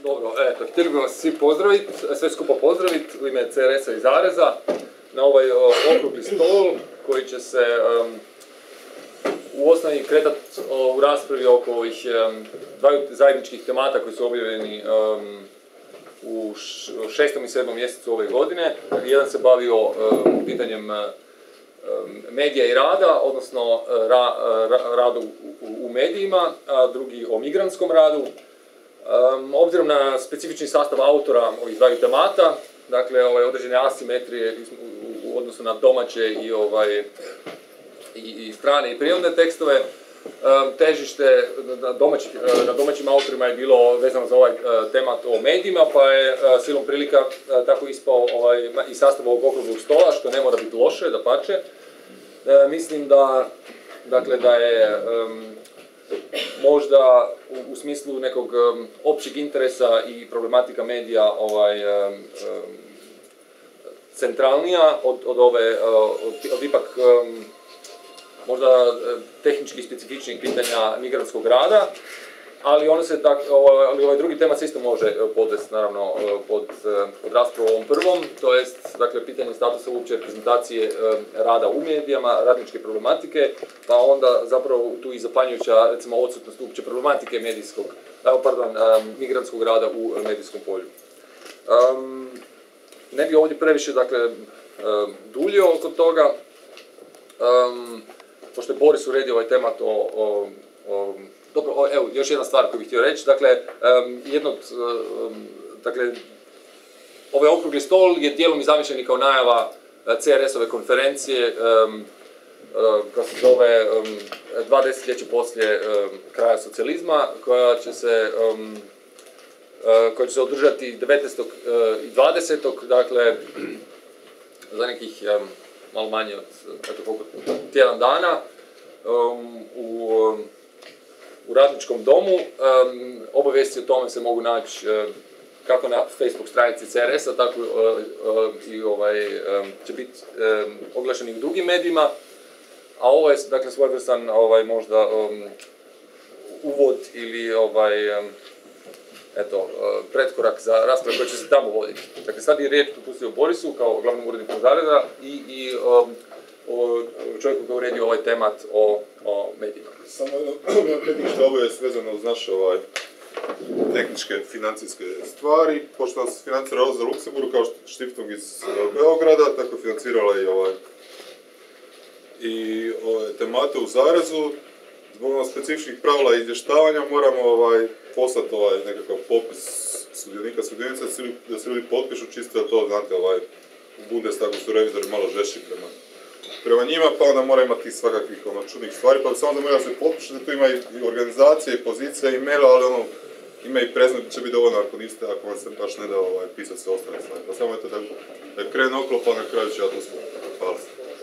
Dobro, eto, htjeli bi vas svi pozdraviti, sve skupa pozdraviti u ime CRS-a i Zareza na ovaj okrugli stol koji će se u osnovi kretati u raspravi oko ovih dvaju zajedničkih temata koji su objavljeni u 6. i 7. mjesecu ove godine. Jedan se bavio pitanjem medija i rada, odnosno radu u medijima, a drugi o migrantskom radu. Obzirom na specifični sastav autora ovih dvaju temata, dakle određene asimetrije u odnosu na domaće i strane i prirodne tekstove, težište na domaćim autorima je bilo vezano za ovaj temat o medijima, pa je silom prilika tako ispao i sastav ovog okruglog stola, što ne mora biti loše, dapače. Mislim da je možda u smislu nekog općeg interesa i problematika medija centralnija od ipak možda tehnički specifičnih pitanja migrantskog rada, ali ovaj drugi tema se isto može podvesti naravno pod raspravu ovom prvom, to jest dakle pitanje statusa uopće reprezentacije rada u medijama, radničke problematike, pa onda zapravo tu i zapanjujuća recimo odsutnost uopće problematike migrantskog rada u medijskom polju. Ne bi ovdje previše dakle duljio oko toga, pošto je Boris uredio ovaj temat dobro, evo, još jedna stvar koju bih htio reći, dakle, ovaj okrugli stol je dijelom i zamišljen i kao najava CRS-ove konferencije, koja se zove 2 desetljeća poslije kraja socijalizma, koja će se održati 19. i 20. dakle, za nekih malo manje od tjedan dana, u Radničkom domu. Obavijesti o tome se mogu naći kako na Facebook stranici CRS-a, tako i će biti oglašeni u drugim medijima. A ovo je dakle svojevrstan možda uvod ili pretkorak za raspravu koja će se tamo voditi. Dakle, sad je riječ pustio Borisu kao glavnom uredniku Zareza i čovjeku koji uredio ovaj temat o medijima. Samo jedno tehničko obavijest vezano uz naše tehničke financijske stvari. Pošto nas financira Rosa Luxemburg kao štiftung iz Beograda, tako je financirala i temate u Zarezu. Zbog specifičnih pravila izvještavanja moramo poslati nekakav popis sudionica, da se ljudi potpišu, čisto da to, znate, u Bundestagu su revizori malo žešći prema njima, pa onda mora imati svakakvih čudnih stvari, pa samo da mora se potpišu, da tu ima i organizacije, i pozicija, i maila, ali ima i preznak, će biti dovoljno ako vam se baš ne da pisati sve ostale stvari. Pa samo eto da krene okolo, pa na kraju će ja to sve. Hvala.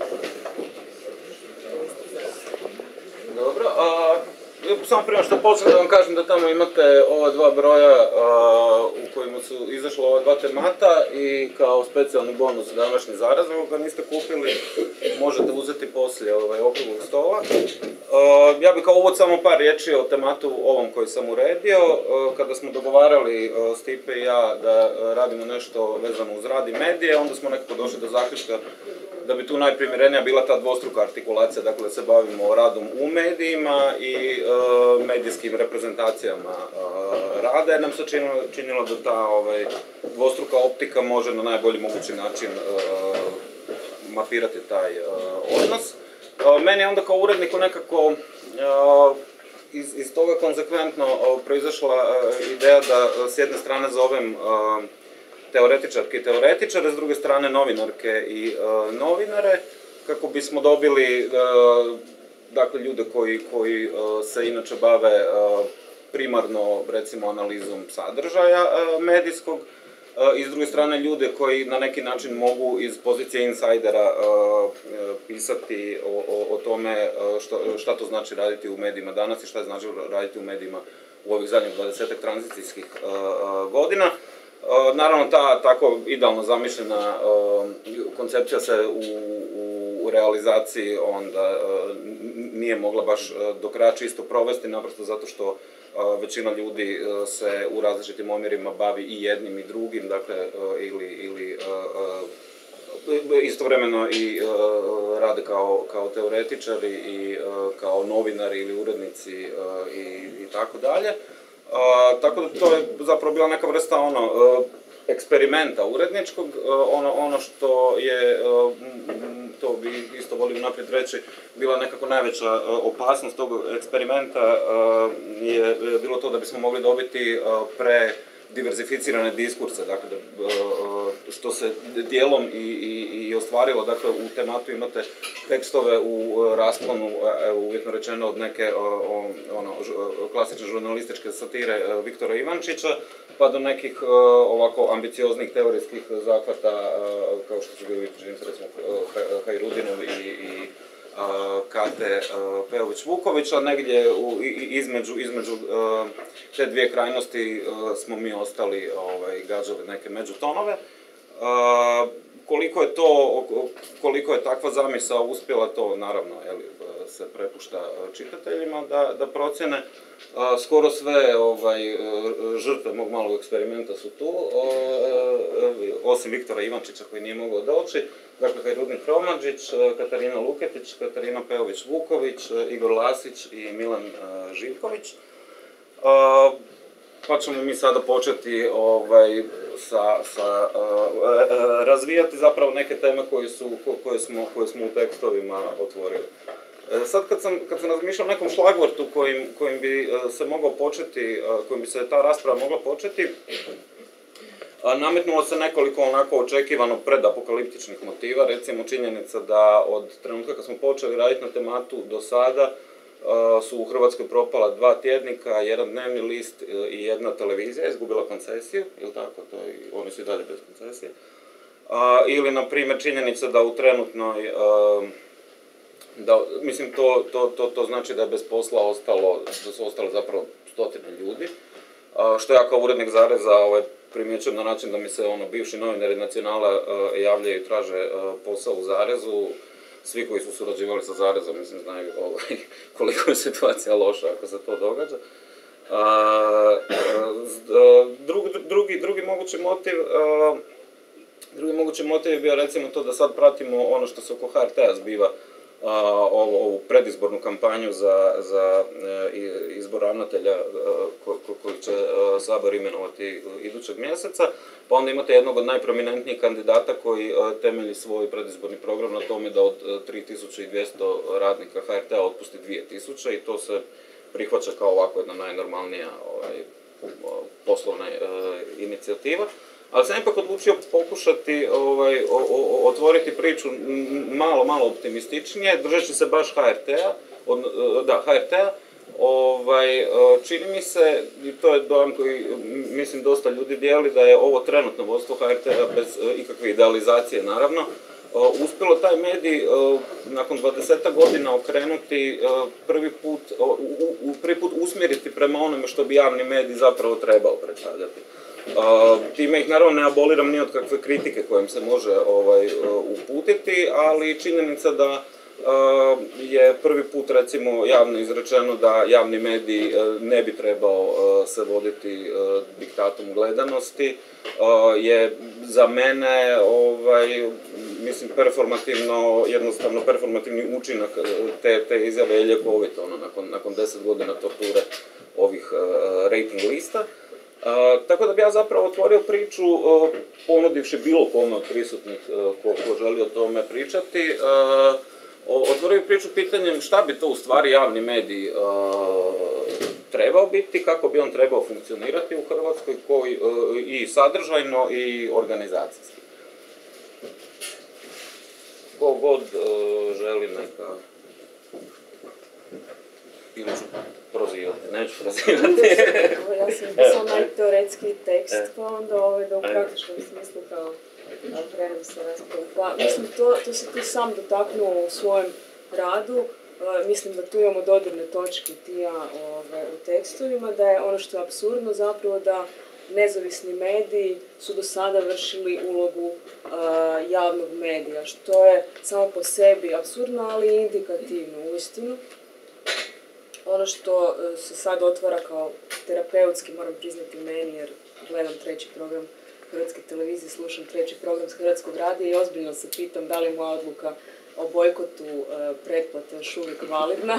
Dobro, samo prije što počnem da vam kažem da tamo imate ova dva broja u kojima su izašla ova dva temata i kao specijalni bonus današnji Zaraz, ako ga niste kupili, možete uzeti poslije okruglog stola. Ja bih kao uvod samo par riječi o tematu ovom koji sam uredio. Kada smo dogovarali Stipe i ja da radimo nešto vezano uz rad i medije, onda smo nekako došli do zaključka da bi tu najprimjerenija bila ta dvostruka artikulacija, dakle da se bavimo radom u medijima i medijskim reprezentacijama rada, jer nam se činilo da ta dvostruka optika može na najbolji mogući način mapirati taj odnos. Meni je onda kao uredniku nekako iz toga konsekventno proizašla ideja da s jedne strane zovem teoretičarke i teoretičare, s druge strane novinarke i novinare, kako bismo dobili dakle, ljude koji se inače bave primarno, recimo, analizom sadržaja medijskog, i s druge strane ljude koji na neki način mogu iz pozicije insajdera pisati o tome šta to znači raditi u medijima danas i šta je značilo raditi u medijima u ovih zadnjih 20-ak tranzicijskih godina. Naravno, ta tako idealno zamišljena koncepcija se u realizaciji onda nije mogla baš do kraja čisto provesti, naprosto zato što većina ljudi se u različitim omjerima bavi i jednim i drugim, dakle, ili istovremeno i rade kao teoretičari i kao novinari ili urednici i tako dalje. Tako da to je zapravo bila neka vrsta eksperimenta uredničkog. Ono što je, to bi isto volio naprijed reći, bila nekako najveća opasnost tog eksperimenta je bilo to da bismo mogli dobiti diverzificirane diskurse, dakle, što se dijelom i ostvarilo. Dakle, u tematu imate tekstove u rasponu, uvjetno rečeno, od neke klasične žurnalističke satire Viktora Ivančića, pa do nekih ovako ambicioznih teorijskih zahvata, kao što su bili, čini se, recimo, Hajrudinov i Kate Pejović-Vuković, a negdje između te dvije krajnosti smo mi ostali gađali neke međutonove. Koliko je takva zamisao uspjela, to naravno se prepušta čitateljima da procjene. Skoro sve žrtve mog malog eksperimenta su tu, osim Viktora Ivančića koji nije mogao doći. Dakle, Hajrudin Hromadžić, Katarina Luketić, Katarina Pejović-Vuković, Igor Lasić i Milan Živković. Pa ćemo mi sada početi razvijati zapravo neke teme koje smo u tekstovima otvorili. Sad kad sam razmišljao o nekom šlagvortu kojim bi se mogao početi, kojim bi se ta rasprava mogla početi, nametnulo se nekoliko onako očekivano predapokaliptičnih motiva, recimo činjenica da od trenutka kad smo počeli raditi na tematu do sada su u Hrvatskoj propala 2 tjednika, 1 dnevni list i 1 televizija izgubila koncesiju, ili tako, oni su i dalje bez koncesije. Ili, na primjer, činjenica da u trenutnoj, mislim, to znači da je bez posla da su ostali zapravo 100 ljudi, što ja kao urednik Zareza primjećujem na način da mi se bivši novinari Nacionala javljaju i traže posao u Zarezu. Svi koji su surađivali sa Zarezom, mislim, znaju koliko je situacija loša ako se to događa. Drugi mogući motiv je bio, recimo, to da sad pratimo ono što se oko HRT-a zbiva, ovu predizbornu kampanju za izbor ravnatelja koji će Sabor imenovati idućeg mjeseca, pa onda imate jednog od najprominentnijih kandidata koji temelji svoj predizborni program na tome da od 3200 radnika HRT-a otpusti 2000 i to se prihvaća kao ovako jedna najnormalnija poslovna inicijativa. Ali sam ipak odlučio pokušati otvoriti priču malo optimističnije, držeći se baš HRT-a. Čini mi se, i to je dojam koji mislim dosta ljudi dijeli, da je ovo trenutno vodstvo HRT-a bez ikakve idealizacije, naravno, uspjelo taj medij nakon 20 godina okrenuti, prvi put usmjeriti prema onome što bi javni medij zapravo trebao predstavljati. Time ih naravno ne aboliram ni od kakve kritike kojim se može uputiti, ali činjenica da je prvi put, recimo, javno izrečeno da javni medij ne bi trebao se voditi diktatom gledanosti, je za mene, mislim, jednostavno performativni učinak te izjave je ljekovit, nakon 10 godina torture ovih rating lista. Tako da bi ja zapravo otvorio priču, ponudivši bilo kome od prisutnih ko želi o tome pričati, otvorio priču pitanjem šta bi to u stvari javni medij trebao biti, kako bi on trebao funkcionirati u Hrvatskoj, i sadržajno i organizacijski. Ko god želi neka... Ili ću prozivati, neću prozivati. Ja sam pisao najteoretski tekst, pa onda da u praktičnom smislu kao krenem se raspravu. Pa mislim, to se ti sam dotaknuo u svojem radu. Mislim da tu imamo dodirne točke tija u tekstovima, da je ono što je apsurdno zapravo da nezavisni mediji su do sada vršili ulogu javnog medija, što je samo po sebi apsurdno, ali i indikativno uistinu. ono što se sad otvara kao terapeutski, moram priznati meni, jer gledam 3. program Hrvatske televizije, slušam 3. program s Hrvatskog radija i ozbiljno se pitam da li je moja odluka o bojkotu pretplate još uvijek validna,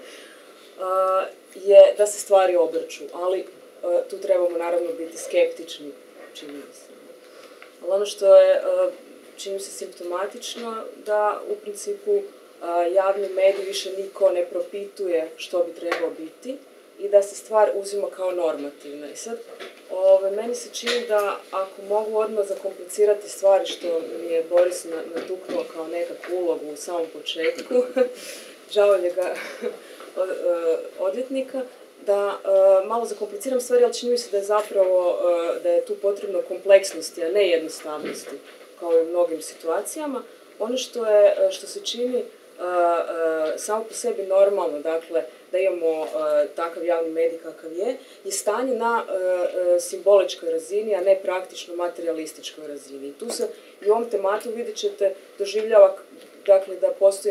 je da se stvari obrću, ali tu trebamo naravno biti skeptični, čini mi se. Ali ono što je, čini mi se, simptomatično, da u principu javni medij više niko ne propituje što bi trebao biti i da se stvar uzima kao normativna. I sad, meni se čini da ako mogu odmah zakomplicirati stvari, što mi je Boris natuknuo kao nekakvu ulogu u samom početku, đavoljega odvjetnika, da malo zakompliciram stvari, ali čini mi se da je zapravo, da je tu potrebno kompleksnosti, a ne jednostavnosti, kao i u mnogim situacijama. Ono što se čini samo po sebi normalno, dakle, da imamo takav javni medij kakav je stanje na simboličkoj razini, a ne praktično materialističkoj razini. I tu se i u ovom tematu, vidjet ćete, doživljava, dakle, da postoji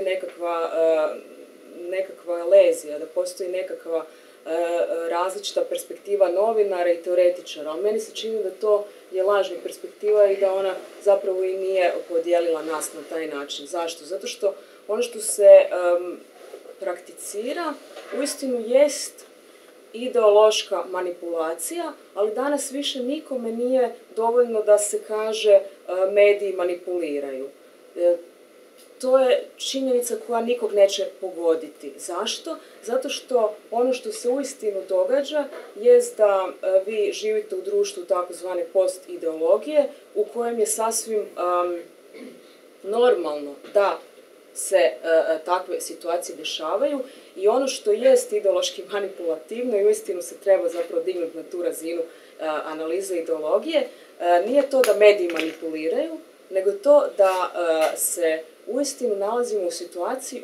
nekakva lezija, da postoji nekakva različita perspektiva novinara i teoretičara, ali meni se čini da to je lažna perspektiva i da ona zapravo i nije podijelila nas na taj način. Zašto? Zato što ono što se prakticira uistinu jest ideološka manipulacija, ali danas više nikome nije dovoljno da se kaže mediji manipuliraju. To je činjenica koja nikog neće pogoditi. Zašto? Zato što ono što se uistinu događa jest da vi živite u društvu takozvane post-ideologije u kojem je sasvim normalno da se takve situacije dešavaju i ono što jest ideološki manipulativno i uistinu se treba zapravo dignuti na tu razinu analize ideologije, nije to da mediji manipuliraju, nego to da se uistinu nalazimo u situaciji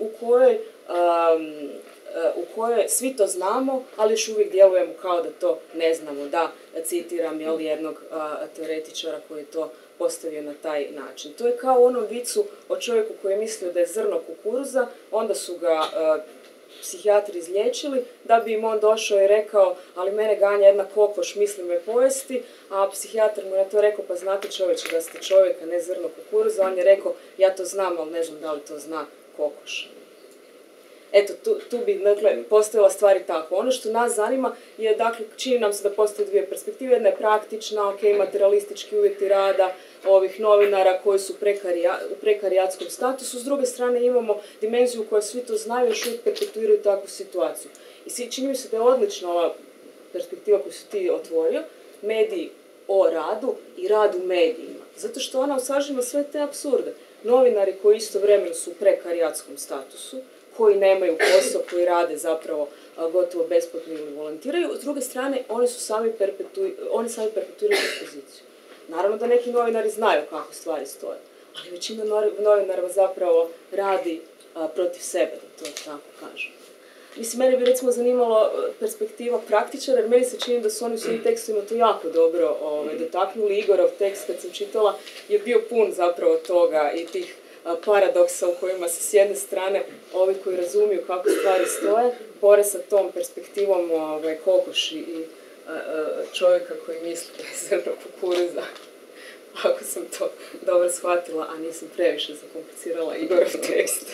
u kojoj svi to znamo, ali još uvijek djelujemo kao da to ne znamo. Da, citiram jednog teoretičara koji je to postavio na taj način. To je kao u onom vicu o čovjeku koji je mislio da je zrno kukuruza, onda su ga psihijatri izliječili, da bi im on došao i rekao, ali mene ganja jedna kokoš, misli me pojesti, a psihijatar mu je to rekao, pa znate čovječe da ste čovjek, a ne zrno kukuruza, on je rekao, ja to znam, ali ne znam da li to zna kokoš. Eto, tu bi, dakle, postojala stvari tako. Ono što nas zanima je, dakle, čini nam se da postoje dvije perspektive. Jedna je praktična, ok, materialistički uvjeti rada ovih novinara koji su u prekarijatskom statusu. S druge strane imamo dimenziju u kojoj svi to znaju i još uvijek perpetuiraju takvu situaciju. I čini mi se da je odlična ova perspektiva koju si ti otvorio, mediji o radu i rad u medijima. Zato što ona sažima sve te apsurde. Novinari koji istovremeno su u prekarijatskom statusu, koji nemaju posao, koji rade zapravo gotovo besplatno ili volontiraju. S druge strane, oni sami perpetuiraju poziciju. Naravno da neki novinari znaju kako stvari stoje, ali većina novinara zapravo radi protiv sebe, da to tako kažem. Mislim, mene bi recimo zanimalo perspektiva praktičara, jer meni se čini da su oni u svojim tekstovima to jako dobro dotaknuli. Igorov tekst, kad sam čitala, je bio pun zapravo toga i tih paradoksa u kojima se s jedne strane ovi koji razumiju kako stvari stoje bore sa tom perspektivom kokoši i čovjeka koji misli da je zrno kukuruza. Ako sam to dobro shvatila, a nisam previše zakomplicirala Igorov tekst.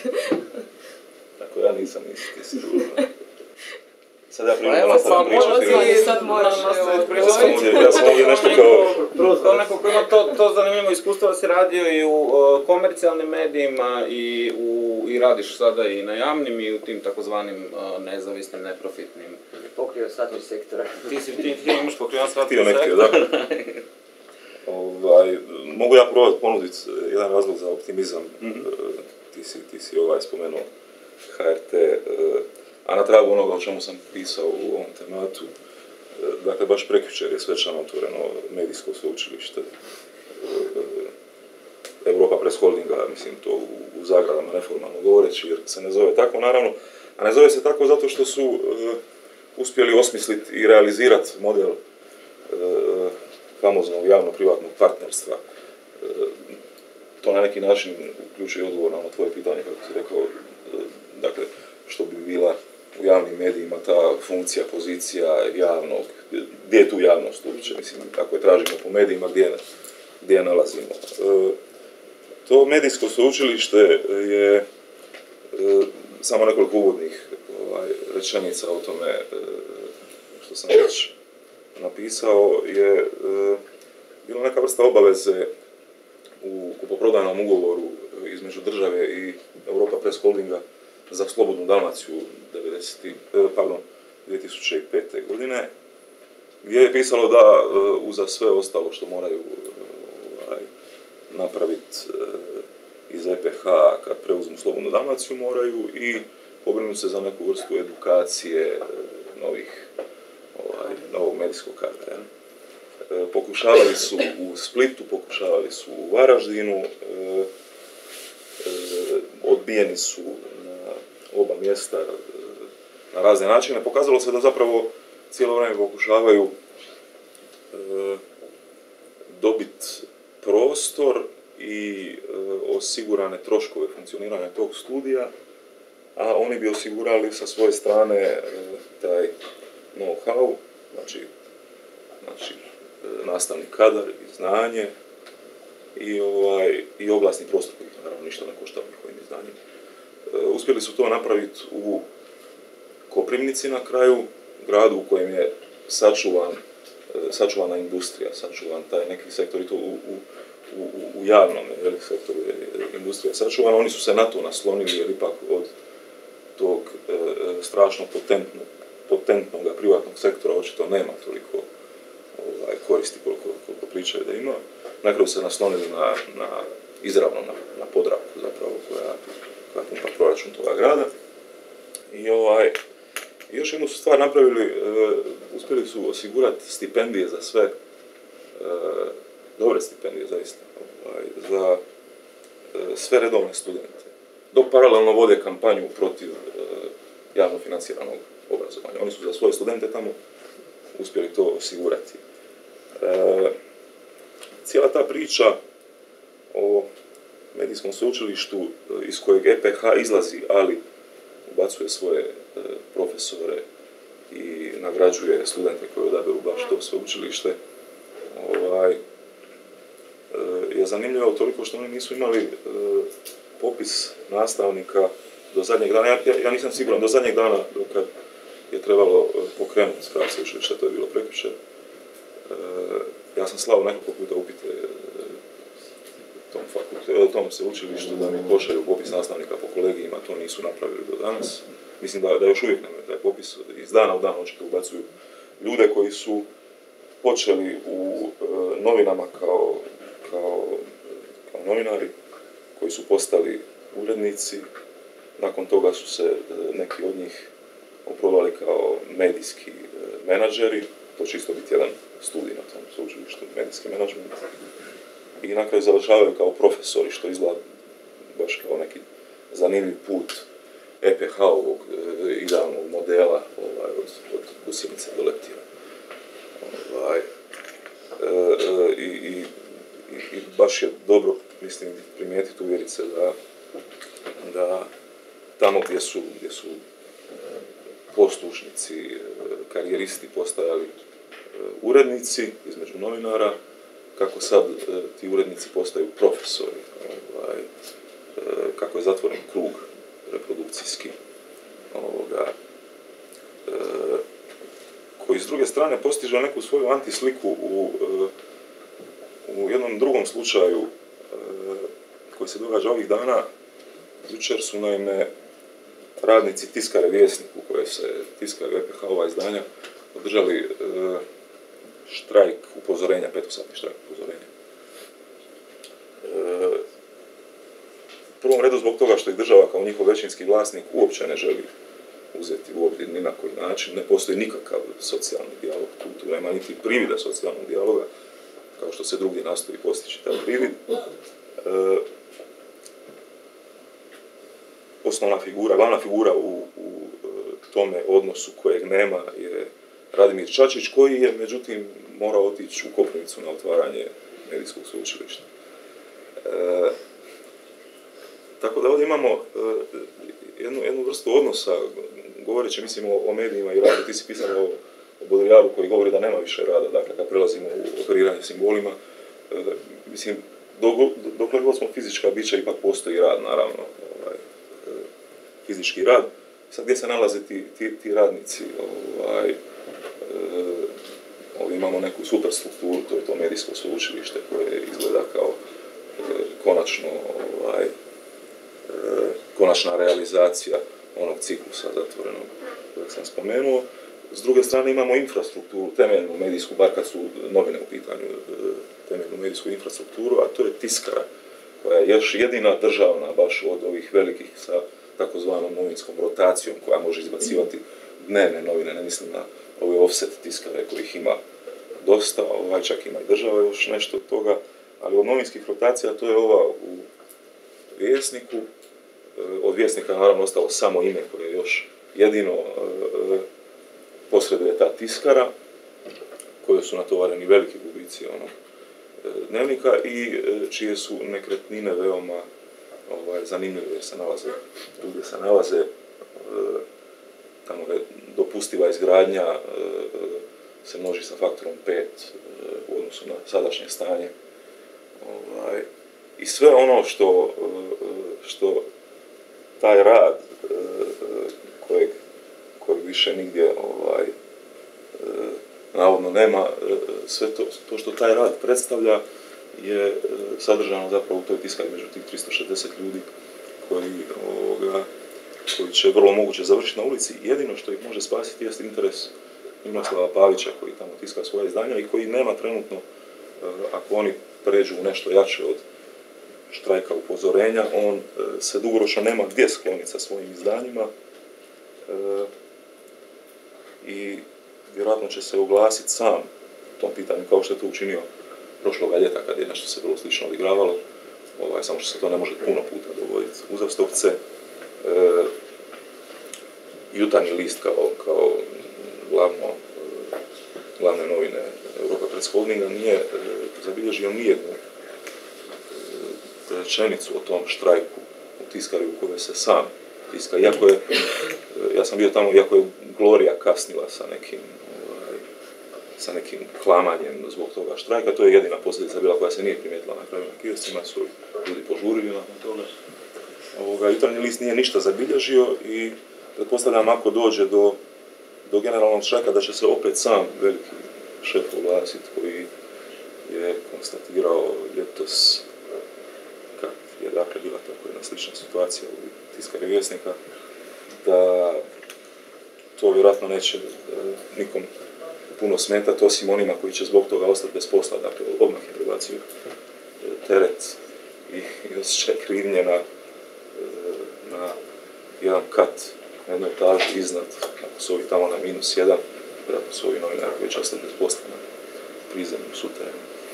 Tako ja nisam misliti sigurno. Sad ja sad moraš ja sam ovdje nešto kao neko koji ima to zanimljivo iskustvo da si radio i u komercijalnim medijima i radiš sada i na javnim i u tim takozvanim nezavisnim, neprofitnim. Pokrio sva tri sektora. Ti imaš pokrio sva tri sektora. Da. Mogu ja probati ponuditi jedan razlog za optimizam. Ti si spomenuo HRT, a na tragu onoga o čemu sam pisao u ovom tematu, dakle baš prekjučer je svečano otvoreno medijsko sveučilište Europa Press Holdinga, mislim to u zagradama neformalno govoreći, jer se ne zove tako naravno, a ne zove se tako zato što su uspjeli osmisliti i realizirati model famoznog javno-privatnog partnerstva. To na neki način uključuje odgovor na tvoje pitanje, kako si rekao, dakle, što bi bila u javnim medijima ta funkcija, pozicija javnog, gdje je tu javnost uopće, mislim, ako je tražimo po medijima, gdje je nalazimo. To medijsko sveučilište je, samo nekoliko uvodnih rečenica o tome što sam već napisao, je bila neka vrsta obaveze u kupoprodajnom ugovoru između države i Europa Press Holdinga za Slobodnu Dalmaciju 2005. godine, gdje je pisalo da uza sve ostalo što moraju napraviti iz EPH kad preuzmu Slobodnu Dalmaciju, moraju i pobrinuti se za neku vrstu edukacije novog medijskog kadra. Pokušavali su u Splitu, pokušavali su u Varaždinu, odbijeni su na oba mjesta na razne načine. Pokazalo se da zapravo cijelo vrijeme pokušavaju dobiti prostor i osigurane troškove funkcioniranja tog studija, a oni bi osigurali sa svoje strane taj know-how, znači nastavni kadar i znanje i oglasni prostor koji naravno ništa ne košta njihovim znanjem. Uspjeli su to napraviti u Koprivnici na kraju, gradu u kojem je sačuvana industrija, sačuvan taj neki sektor i to u javnom sektoru je industrija sačuvana. Oni su se na to naslonili jer ipak od tog strašno potentnog privatnog sektora očito nema toliko koristi koliko pričaju da ima. Na kraju se naslonili izravno na Podravku zapravo koja pumpa proračun toga grada. I još jednu su stvar napravili, uspjeli su osigurati stipendije za sve, dobre stipendije zaista, za sve redovne studente, dok paralelno vode kampanju protiv javno financiranog obrazovanja. Oni su za svoje studente tamo uspjeli to osigurati. Cijela ta priča o medijskom sveučilištu iz kojeg EPH izlazi, ali ubacuje svoje profesore i nagrađuje studente koji odaberu baš to sveučilište, je zanimljivo toliko što oni nisu imali popis nastavnika do zadnjeg dana. Ja nisam siguran, do zadnjeg dana dok je trebalo pokrenuti rad sveučilišta, to je bilo prekjučer. Ja sam slao nekoliko puta upite tom sveučilištu da mi pošalju popis nastavnika po kolegijima, to nisu napravili do danas. Mislim da još uvijek nemaju taj popis, iz dana u dan očito ubacuju ljude koji su počeli u novinama kao novinari, koji su postali urednici, nakon toga su se neki od njih oprobali kao medijski menadžeri, to će isto biti jedan studij na tom sveučilištu, medijski menadžment, i na kraju završavaju kao profesori, što izgleda baš kao neki zanimljiv put EPH-ovog idealnog modela od Gusjenice do Leptira. I baš je dobro, mislim, primijetiti, uvjeriti se da tamo gdje su poslušnici, karijeristi postajali urednici između novinara, kako sad ti urednici postaju profesori, kako je zatvoren krug reprodukcijski, koji s druge strane postiže neku svoju antisliku u jednom drugom slučaju koji se događa ovih dana. Jučer su naime radnici tiskare Vjesnik, u koje se tiskaju EPH-ova izdanja, održali štrajk upozorenja, 5-satni štrajk upozorenja. U prvom redu zbog toga što ih država kao njihov većinski vlasnik uopće ne želi uzeti u obzir ni na koji način, ne postoji nikakav socijalni dijalog, tu nema niti privida socijalnog dijaloga, kao što se drugdje nastoji postići taj privid. Osnovna figura, glavna figura u tome odnosu kojeg nema je Radimir Čačić, koji je međutim morao otići u Koprivnicu na otvaranje medijskog sveučilišta. Tako da ovdje imamo jednu vrstu odnosa, govoreći mislim o medijima i radu. Ti si pisala o Baudrillardu koji govori da nema više rada, dakle kad prelazimo u operiranje simbolima, mislim, dokle god smo fizička bića, ipak postoji rad, naravno, fizički rad. Sad gdje se nalaze ti radnici? Ovdje imamo neku superstrukturu, to je to medijsko sveučilište koje izgleda kao konačna realizacija onog ciklusa zatvorenog kojeg sam spomenuo. S druge strane imamo infrastrukturu, temeljnu medijsku, bar kad su novine u pitanju, temeljnu medijsku infrastrukturu, a to je tiskara, koja je još jedina državna baš od ovih velikih sa takozvanom novinskom rotacijom koja može izbacivati dnevne novine, ne mislim na ove offset tiskare kojih ima dosta, čak ima i država još nešto od toga, ali od novinskih rotacija to je ova u Vjesniku. Od Vjesnika naravno ostalo samo ime koje još jedino posreduje ta tiskara, koje su natovareni veliki gubici dnevnika i čije su nekretnine veoma zanimljive jer se nalaze tu gdje se nalaze. Tamo je dopustiva izgradnja se množi sa faktorom 5 u odnosu na sadašnje stanje. I sve ono što taj rad kojeg više nigdje navodno nema, sve to što taj rad predstavlja je sadržano zapravo u toj tiskari među tih 360 ljudi koji će vrlo moguće završiti na ulici. Jedino što ih može spasiti jest interes Ninoslava Pavića koji tamo tiska svoje izdanja i koji nema trenutno, ako oni pređu u nešto jače od štrajka upozorenja, on se dugoročno nema gdje skloniti sa svojim izdanjima i vjerojatno će se oglasiti sam u tom pitanju kao što je to učinio prošloga ljeta kad je nešto se vrlo slično odigravalo, samo što se to ne može puno puta dogoditi. Uzastopce, Jutarnji list kao glavne novine Europa Press Holdinga nije zabilježio nijednu rečenicu o tom štrajku u tiskari u kojoj se sam tiska. Iako je, ja sam bio tamo, iako je Gloria kasnila sa nekim klamanjem zbog toga štrajka, to je jedina posljedica bila koja se nije primijetila na kraju na kioscima, su ljudi požurili nakon toga. Jutarnji list nije ništa zabilježio i pretpostavljam ako dođe do generalnog štrajka da će se opet sam veliki šef oglasiti koji je konstatirao ljetos kad je dakle bila tako jedna slična situacija u tiskari Vjesnika, da to vjerojatno neće nikom puno smetati osim onima koji će zbog toga ostati bez posla, dakle odmah je prebacio teret i osjećaj krivnje na jedan kat, na jednoj etaži iznad, ako su ovi tamo na -1, vjerojatno su ovi novinari koji će ostati bez posla na prizemnom suterenu.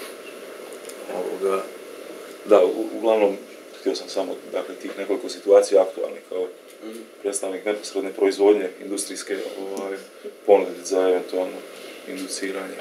Da, uglavnom, htio sam samo, dakle, tih nekoliko situacija aktualnih kao predstavnik neposredne proizvodnje industrijske ponuditi za eventualno induciranje.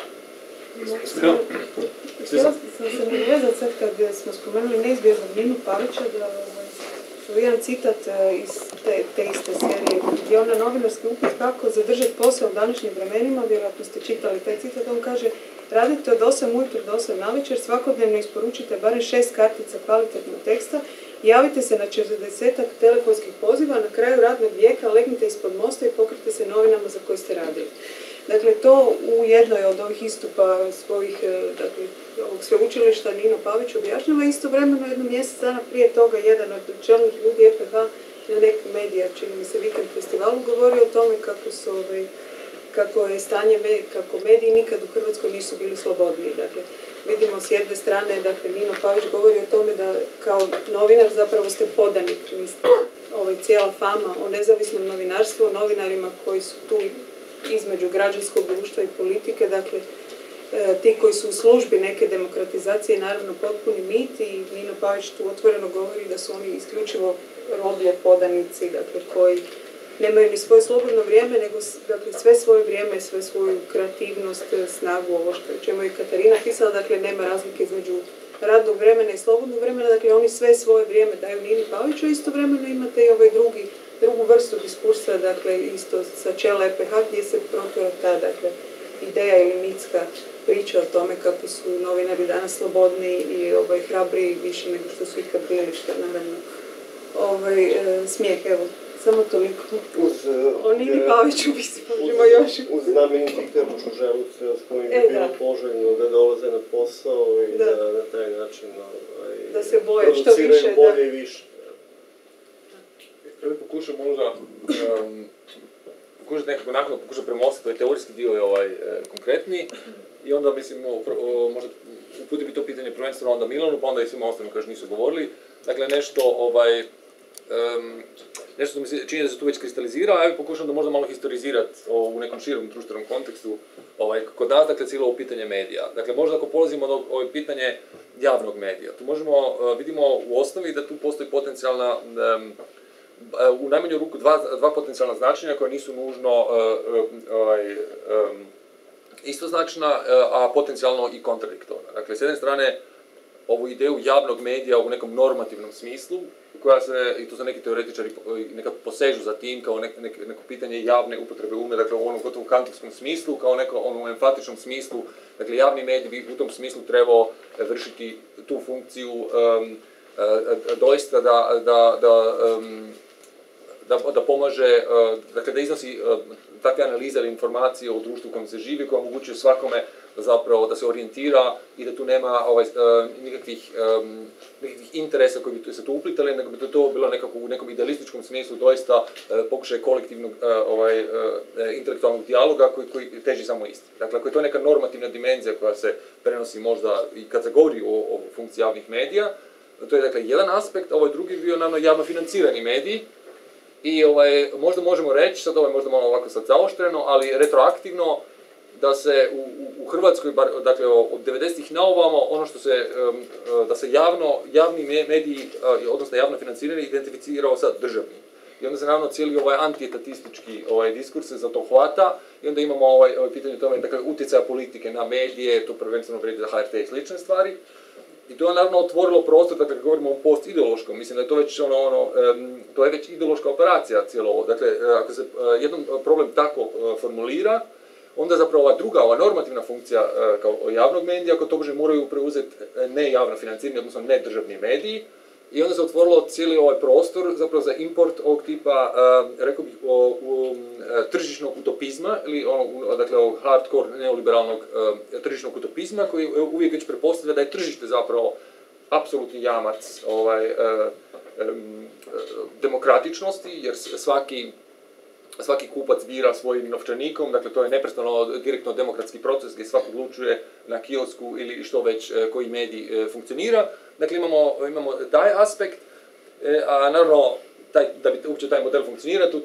Htjela sam se nadovezati sad kad smo spomenuli neizbježnog Ninu Pavića, da jedan citat iz te iste serije, gdje on na novinarski upit kako zadržati posao u današnjim vremenima, vjerojatno ste čitali taj citat, on kaže: radite od 8 ujutro do 8 navečer, svakodnevno isporučite barem 6 kartica kvalitetnog teksta, javite se na 40-ak telefonskih poziva, na kraju radnog vijeka legnite ispod mosta i pokrite se novinama za koje ste radili. Dakle, to u jednoj od ovih istupa svojih, dakle, ovog sveučilišta Nino Pavić objašnjava. Istovremeno jedno mjesec dana prije toga jedan od čelnih ljudi EPH na nekim medija, čini mi se Vikend festivalu, govorio o tome kako je stanje, kako mediji nikad u Hrvatskoj nisu bili slobodniji. Dakle, vidimo s jedne strane, dakle, Nino Pavić govori o tome da kao novinar zapravo ste podanik. Cijela fama o nezavisnom novinarstvu, o novinarima koji su tu između građanskog društva i politike, dakle, ti koji su u službi neke demokratizacije, naravno potpuni mit, i Nino Pavić tu otvoreno govori da su oni isključivo roblje, podanici, dakle, koji nemaju ni svoje slobodno vrijeme, nego dakle, sve svoje vrijeme, sve svoju kreativnost, snagu, ovo što čemu je Katarina pisala, dakle, nema razlike između radnog vremena i slobodnog vremena, dakle oni sve svoje vrijeme daju Nini Paviću, istovremeno imate i ovaj drugu vrstu diskursa, dakle isto sa čela EPH gdje se protura ta, dakle, ideja ili mitska priča o tome kako su novinari danas slobodni i hrabri više nego što su ikad bili, što naravno smijeh, evo, samo toliko. O Nini Paviću možemo još. Uz znameniti Grču želuce s kojim je bilo poželjno da dolaze na posao i da na taj način da se boje što više. Bolje i više. Kada pokušam možda pokušati nekako nakon pokušati premostiti, to je teorijski dio je konkretniji i onda mislim možda uputiti bi to pitanje prvenstveno onda Milanu, pa onda i svima ostalim koji nisu govorili. Dakle, nešto što mi se čini da se tu već kristalizira, a ja pokušam da možda malo historizirati u nekom širom društvenom kontekstu kod nas, dakle, cijelo ovo pitanje medija. Dakle, možda ako polazimo od ovo pitanje javnog medija, tu vidimo u osnovi da tu postoji potencijalna, u najmanju ruku dva potencijalna značenja koja nisu nužno istoznačna, a potencijalno i kontradiktorna. Dakle, s jedne strane, ovu ideju javnog medija u nekom normativnom smislu, koja se, i to su neki teoretičari nekako posežu za tim, kao neko pitanje javne upotrebe ume, dakle u onom gotovo kantovskom smislu, kao onom enfatičnom smislu, dakle javni medij bi u tom smislu trebao vršiti tu funkciju doista da pomaže, dakle da iznosi takve analize ili informacije o društvu u kojem se živi, koja omogućuje svakome zapravo da se orijentira i da tu nema nikakvih interesa koji bi se tu uplitali, nego bi to bilo nekako u nekom idealističkom smislu doista pokušaj kolektivnog intelektualnog dijaloga koji teži samo istini. Dakle, ako je to neka normativna dimenzija koja se prenosi možda i kad se govori o funkciji javnih medija, to je dakle jedan aspekt, a ovaj drugi bio naravno javno financirani mediji. I možda možemo reći, sad ovo je možda malo ovako sad zaoštreno, ali retroaktivno, da se u Hrvatskoj, dakle od 90-ih na ovamo, ono što se, da se javni mediji, odnosno javno financiranje, identificirao sa državnim. I onda se naravno cijeli antietatistički diskurs se za to hvata i onda imamo pitanje tome, dakle, utjecaja politike na medije, to prvenstveno vrijedi za HRT i slične stvari. I to je naravno otvorilo prostor, dakle, govorimo o post-ideološkom, mislim da je to već to je već ideološka operacija cijelo ovo. Dakle, ako se jedan problem tako formulira, onda zapravo ova normativna funkcija kao javnog medija, ako to moraju preuzeti ne javno financiranje, odnosno ne državni mediji, i onda se otvorilo cijeli ovaj prostor zapravo za import ovog tipa, rekao bih, tržišnog utopizma, ili dakle, hardcore neoliberalnog tržišnog utopizma, koji uvijek već pretpostavlja da je tržište zapravo apsolutni jamac demokratičnosti, jer svaki kupac bira svojim novčanikom, dakle to je neprestano direktno demokratski proces gdje svak odlučuje na kiosku ili što već koji medij funkcionira. Dakle, imamo taj aspekt, a naravno da bi uopće taj model funkcionirati,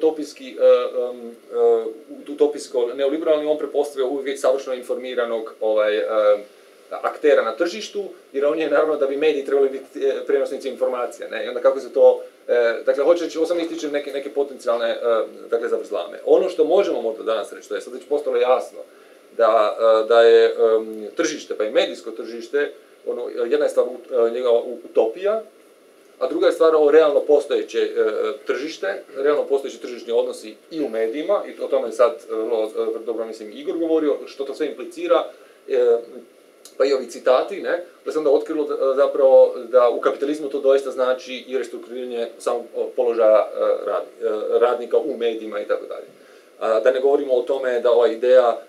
utopijsko neoliberalni, on pretpostavlja uvijek savršeno informiranog aktera na tržištu, jer on je naravno da bi mediji trebali biti prenosnici informacija, ne? I onda kako se to, dakle, hoće reći, ovo sam ističe neke potencijalne, dakle, zavrzlame. Ono što možemo možda danas reći, to je sad već postalo jasno, da je tržište, pa i medijsko tržište, jedna je stvar njegova utopija, a druga je stvar ovo realno postojeće tržište, realno postojeći tržišni odnosi i u medijima, i o tome je sad dobro, mislim, Igor govorio, što to sve implicira, pa i ovi citati, ne, da se onda otkrilo zapravo da u kapitalizmu to doista znači i restrukturiranje samog položaja radnika u medijima i tako dalje. Da ne govorimo o tome da ova ideja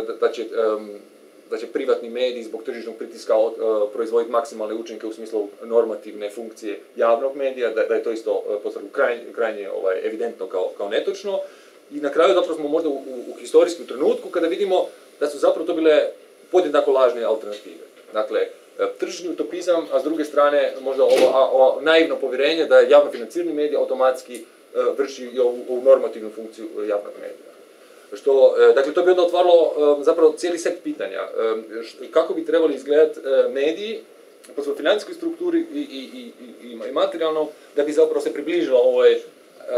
da će privatni mediji zbog tržišnog pritiska proizvoditi maksimalne učinke u smislu normativne funkcije javnog medija, da je to isto postalo krajnje evidentno kao netočno. I na kraju zapravo smo možda u historijskom trenutku kada vidimo da su zapravo to bile podjednako lažne alternative. Dakle, tržišni utopizam, a s druge strane možda ovo naivno povjerenje da je javno financirani medij automatski vrši i ovu normativnu funkciju javnog medija. Dakle, to bi onda otvaralo zapravo cijeli set pitanja. Kako bi trebali izgledati mediji po svojoj financijskoj strukturi i materijalno, da bi zapravo se približilo ovoj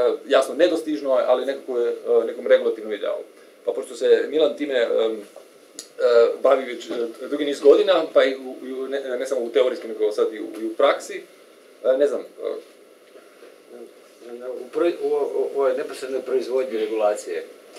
jasno nedostižnoj, ali nekom regulativnom idealu. Pa pošto se Milan time bavi već dugi niz godina, pa i ne samo u teorijskom, nego sad i u praksi. Ne znam, U ovoj neposrednoj proizvodnji regulacije.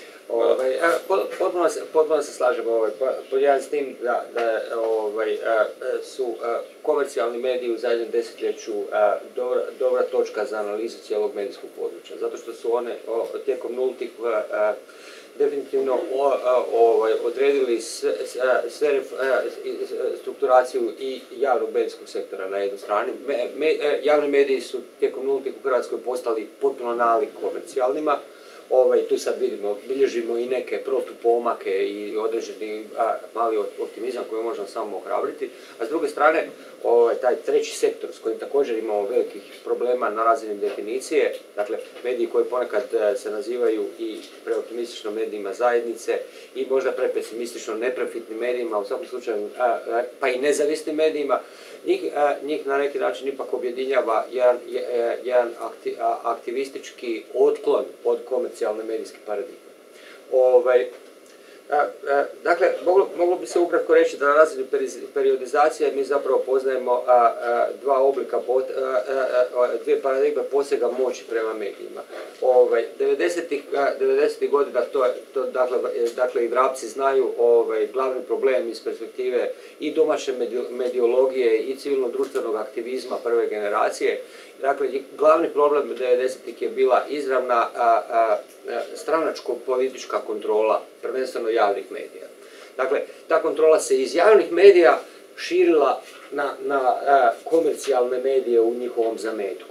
Potpuno se slažem pod jedan s tim da su komercijalni mediji u zadnjem desetljeću dobra točka za analizu cijelog medijskog područja, zato što su one tijekom nultih definitivno odredili strukturaciju i javnog medijskog sektora na jednoj strani. Javni mediji su tijekom nultih u Hrvatskoj postali potpuno nalik komercijalnima. Tu sad bilježimo i neke protupomake i određeni mali optimizam koji možemo samo ohrabriti. A s druge strane, taj treći sektor s kojim također imamo velikih problema na razini definicije, dakle mediji koji ponekad se nazivaju i preoptimistično medijima zajednice i možda prepesimistično neprofitnim medijima, u svakom slučaju pa i nezavisnim medijima, njih na neki način ipak objedinjava jedan aktivistički otklon od komercijalne medijske paradigme. Dakle, moglo bi se ukratko reći da na razini periodizacije mi zapravo poznajemo dva oblika, dvije paradigme posega moći prema medijima. 90. godina, dakle i vrapci znaju, glavni problem iz perspektive i domaće mediologije i civilno-društvenog aktivizma prve generacije. Dakle, glavni problem 90-ih je bila izravna stranačko-politička kontrola, prvenstveno javnih medija. Dakle, ta kontrola se iz javnih medija širila na komercijalne medije u njihovom zametku.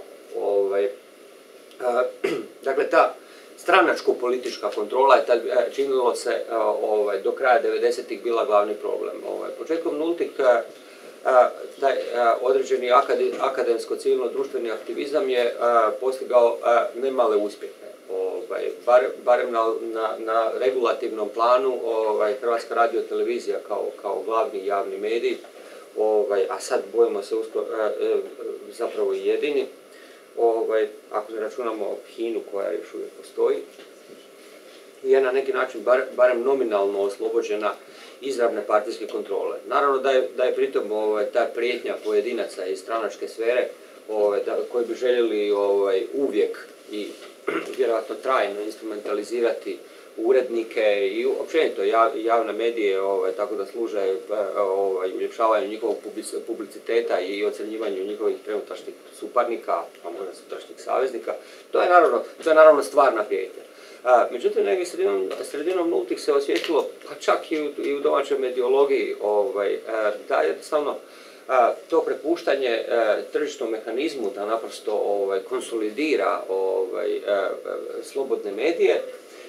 Dakle, ta stranačko-politička kontrola je činilo se do kraja 90-ih bila glavni problem. Početkom nultih taj određeni akademsko-civilno-društveni aktivizam je postigao nemale uspjehe. Barem na regulativnom planu Hrvatska radiotelevizija kao glavni javni medij, a sad bojimo se zapravo i jedini, ako ne računamo HINA-u koja još uvijek postoji, je na neki način barem nominalno oslobođena izravne partijske kontrole. Naravno da je pritom ta prijetnja pojedinaca iz stranačke sfere koji bi željeli uvijek i vjerojatno trajno instrumentalizirati urednike i općenito javne medije tako da služe uljepšavanju njihovog publiciteta i ocrnjivanju njihovih trenutačnih suparnika, a možda sutrašnjih saveznika. To je naravno stvarna prijetnja. Međutim, negdje sredinom nultih se osjetilo, pa čak i u domaćoj mediologiji, da jednostavno to prepuštanje tržišnom mehanizmu da naprosto konsolidira slobodne medije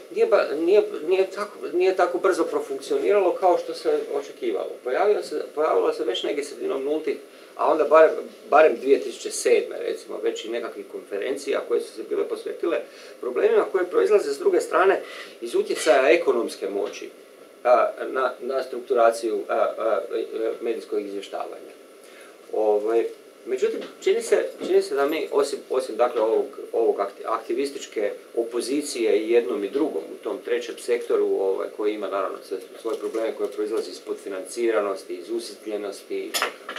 nije tako brzo profunkcioniralo kao što se očekivalo. Pojavilo se već negdje sredinom nultih, a onda barem 2007. recimo već i nekakvih konferencija koje su se bile posvetile problemima koje proizlaze s druge strane iz utjecaja ekonomske moći na strukturaciju medijskog izvještavanja. Međutim, čini se da mi, osim dakle, ovog aktivističke opozicije i jednom i drugom u tom trećem sektoru koji ima naravno svoje probleme koje proizlazi iz podfinanciranosti, iz usitnjenosti,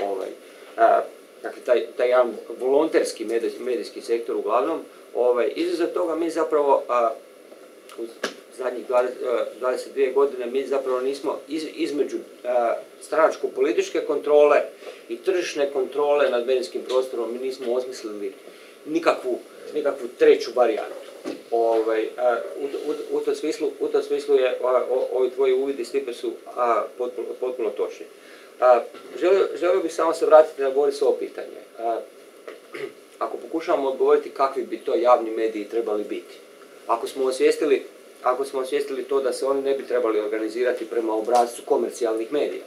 dakle taj jedan volonterski medijski sektor uglavnom, izuzev toga mi zapravo u zadnjih 22 godine mi zapravo nismo između stranačko-političke kontrole i tržišne kontrole nad medijskim prostorom mi nismo osmislili nikakvu treću varijantu. U tom smislu je ovi tvoji uvidi, Stipe, su potpuno točni. Želio bih samo se vratiti na Borisovo pitanje. Ako pokušavamo odgovoriti kakvi bi to javni mediji trebali biti, ako smo osvijestili to da se oni ne bi trebali organizirati prema obrascu komercijalnih medija,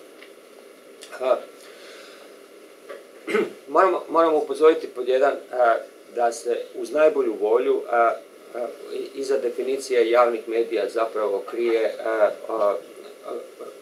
moramo upozoriti pod jedan da se uz najbolju volju iza definicije javnih medija zapravo krije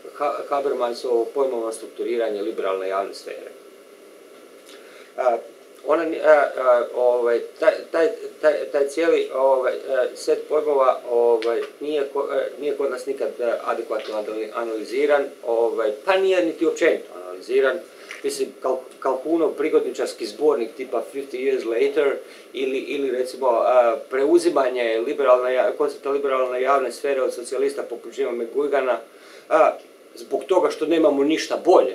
Habermasovo pojmovno strukturiranje liberalne javne sfere. taj cijeli set pojmova nije kod nas nikad adekvatno analiziran, pa nije niti općenito analiziran. Mislim, Kalkunov prigodničarski zbornik tipa 50 Years Later ili recimo preuzimanje koncepta liberalne javne sfere od socijalista poput Jima McGuigana, zbog toga što nemamo ništa bolje,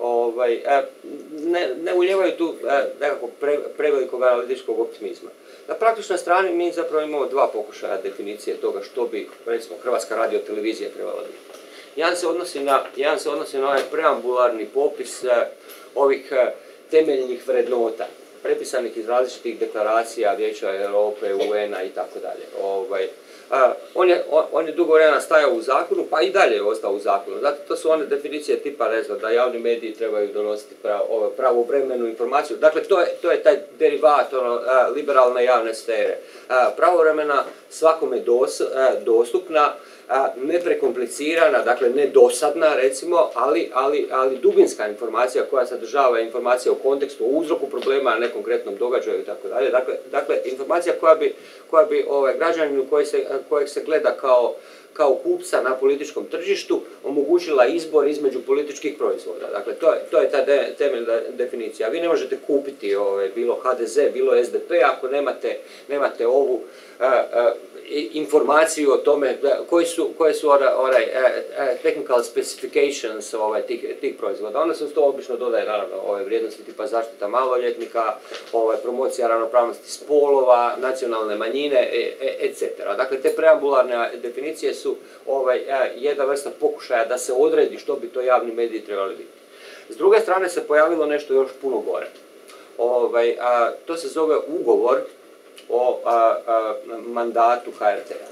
ne uljevaju tu nekako prevelikog analitičkog optimizma. Na praktičnoj strani mi zapravo imamo dva pokušaja definicije toga što bi, recimo, Hrvatska radiotelevizija trebala biti. Jedan se odnosi na ovaj preambularni popis ovih temeljnih vrednota, prepisanih iz različitih deklaracija Vijeća Europe, UN-a i tako dalje. On je dugo vremena stajao u zakonu, pa i dalje je ostao u zakonu. Zato to su one definicije tipa, ne znam, da javni mediji trebaju donositi pravovremenu informaciju. Dakle, to je taj derivat liberalne javne sfere. Pravovremena, svakome dostupna, neprekomplicirana, dakle ne dosadna recimo, ali dubinska informacija koja sadržava informacije o kontekstu, o uzroku problema, a ne konkretnom događaju i tako dalje. Dakle, informacija koja bi građaninu kojeg se gleda kao kupca na političkom tržištu omogućila izbor između političkih proizvoda. Dakle, to je ta temeljna definicija. Vi ne možete kupiti bilo HDZ, bilo SDP ako nemate ovu informaciju o tome koje su technical specifications tih proizvoda. Onda se uz to obično dodaje naravno ove vrijednosti tipa zaštita maloljetnika, promocija ravnopravnosti spolova, nacionalne manjine, etc. Dakle, te preambularne definicije su jedna vrsta pokušaja da se odredi što bi to javni mediji trebali biti. S druge strane se pojavilo nešto još puno gore. To se zove ugovor o mandatu HRT-a.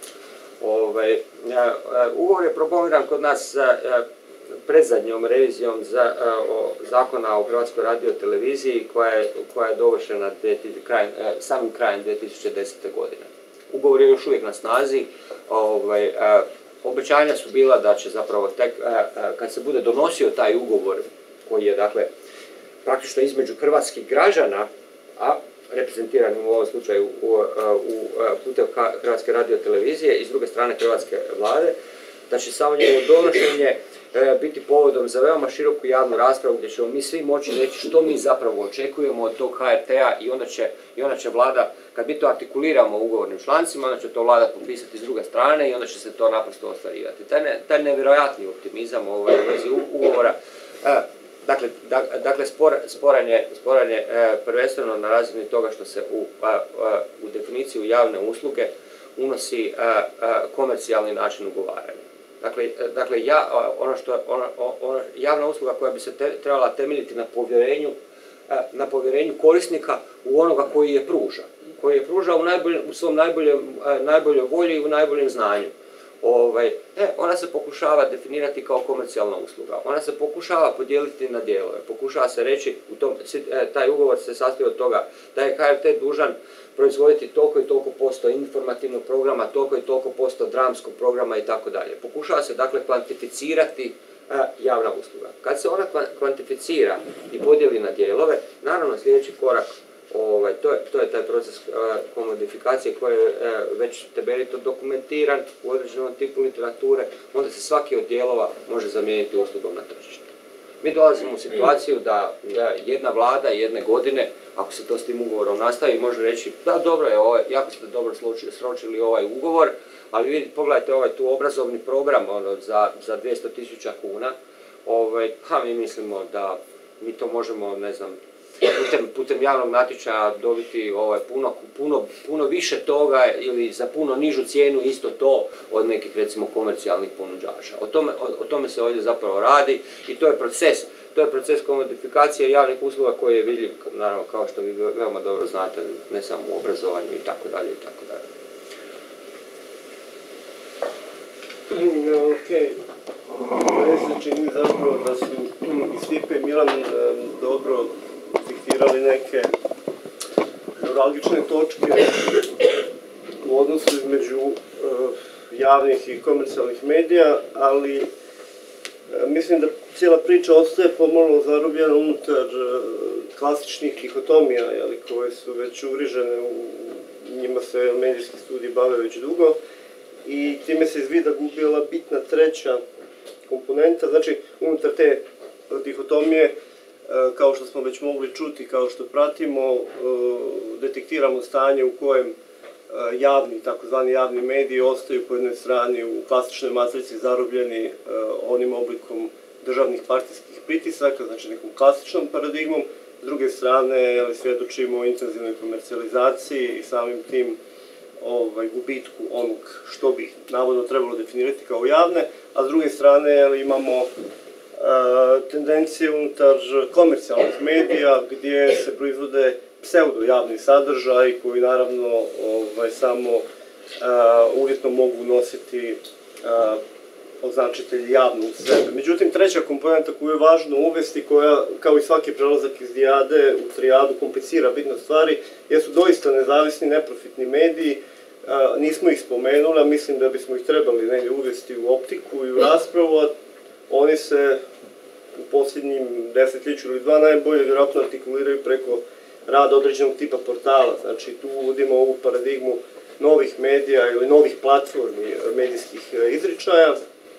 Ugovor je promoviran kod nas predzadnjom revizijom zakona o Hrvatskoj radioteleviziji koja je dovršena samim krajem 2010. godine. Ugovor je još uvijek na snazi. Obećanja su bila da će zapravo tek kad se bude donosio taj ugovor koji je dakle praktično između hrvatskih građana, a reprezentiranim u ovom slučaju putem Hrvatske radiotelevizije i s druge strane Hrvatske vlade, da će samo njegovo donošenje biti povodom za veoma široku javnu raspravu gdje ćemo mi svi moći reći što mi zapravo očekujemo od tog HRT-a i onda će vlada, kad mi to artikuliramo u ugovornim člancima, onda će to vlada potpisati s druge strane i onda će se to naprosto ostvarivati. Taj nevjerojatni optimizam u vezi ugovora, dakle sporan je prvenstveno na razini toga što se u definiciju javne usluge unosi komercijalni način ugovaranja. Dakle, javna usluga koja bi se trebala temeljiti na povjerenju korisnika u onoga koji je pruža u svom najboljoj volji i u najboljem znanju. Ona se pokušava definirati kao komercijalna usluga. Ona se pokušava podijeliti na dijelove. Pokušava se reći, taj ugovor se sastoji od toga da je HRT dužan proizvoditi toliko i toliko posto informativnog programa, toliko i toliko posto dramskog programa i tako dalje. Pokušava se dakle kvantificirati javna usluga. Kad se ona kvantificira i podijeli na dijelove, naravno sljedeći korak, to je taj proces komodifikacije koji je već temeljito dokumentiran u određenom tipu literature, onda se svaki od dijelova može zamijeniti uslugom na tržištu. Mi dolazimo u situaciju da jedna vlada jedne godine, ako se to s tim ugovorom nastavi, može reći da dobro je, jako ste dobro sročili ovaj ugovor, ali vidite, pogledajte tu obrazovni program za 200.000 kuna, mi mislimo da mi to možemo, ne znam, putem javnog natječaja dobiti puno više toga ili za puno nižu cijenu isto to od nekih recimo komercijalnih ponuđača. O tome se ovdje zapravo radi i to je proces komodifikacije javnih usluga koji je vidljiv, naravno, kao što vi veoma dobro znate, ne samo u obrazovanju i tako dalje i tako dalje. Ok. Meni se čini zapravo da su i Stipe i Milan dobro fiksirali neke neuralgične točke u odnosu između javnih i komercijalnih medija, ali mislim da cijela priča ostaje pomalo zarobljena unutar klasičnih dihotomija, koje su već uvrižene, njima se medijski studiji bave već dugo, i time se iz vida gubila bitna treća komponenta. Znači, unutar te dihotomije, kao što smo već mogli čuti, kao što pratimo, detektiramo stanje u kojem javni, takozvani javni mediji ostaju po jednoj strani u klasičnoj matrici zarobljeni onim oblikom državnih partijskih pritisaka, znači nekom klasičnom paradigmom. S druge strane, svjedočimo o intenzivnoj komercijalizaciji i samim tim gubitku onog što bi navodno trebalo definirati kao javne, a s druge strane imamo tendencije unutar komercijalnih medija gdje se proizvode pseudo-javni sadržaj koji naravno samo uvjetno mogu nositi označitelji javno u sebe. Međutim, treća komponenta koju je važno uvesti, koja kao i svaki prelazak iz dijade u trijadu komplicira bitno stvari, jesu doista nezavisni, neprofitni mediji. Nismo ih spomenuli, a mislim da bismo ih trebali negdje uvesti u optiku i u raspravu, a oni se u posljednjim desetljeću ili dva najbolje vjerojatno artikuliraju preko rada određenog tipa portala. Znači, tu uvodimo ovu paradigmu novih medija ili novih platformi medijskih izričaja,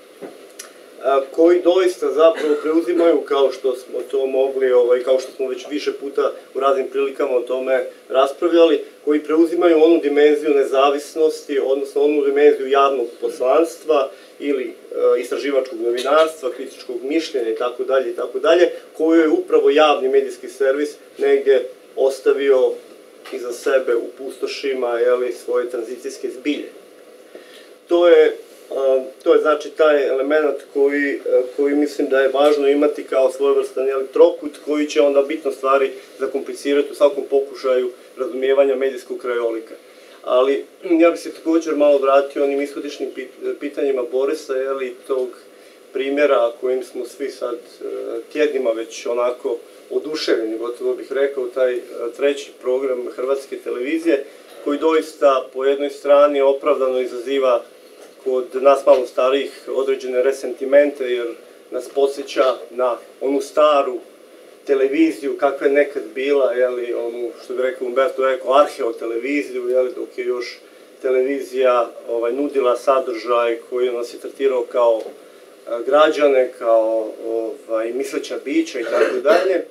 koji doista zapravo preuzimaju, kao što smo to mogli, kao što smo već više puta u raznim prilikama o tome raspravljali, koji preuzimaju onu dimenziju nezavisnosti, odnosno onu dimenziju javnog poslanstva ili istraživačkog novinarstva, kritičkog mišljenja itd., koju je upravo javni medijski servis negdje ostavio iza sebe u pustošima svoje tranzicijske zbilje. To je znači taj element koji mislim da je važno imati kao svojevrstan trokut, koji će onda bitno stvari zakomplicirati u svakom pokušaju razumijevanja medijskog krajolika. Ali ja bih se također malo vratio onim ishodišnim pitanjima Borisa, tog primjera kojim smo svi sad tjednima već onako oduševljeni, gotovo bih rekao, taj treći program Hrvatske televizije, koji doista po jednoj strani opravdano izaziva kod nas malo starijih određene resentimente, jer nas podsjeća na onu staru televiziju kakva je nekad bila, onu, što bi rekao Umberto Eco, arheoteleviziju, dok je još televizija nudila sadržaj koji nas je tretirao kao građane, kao misleća bića i tako dalje.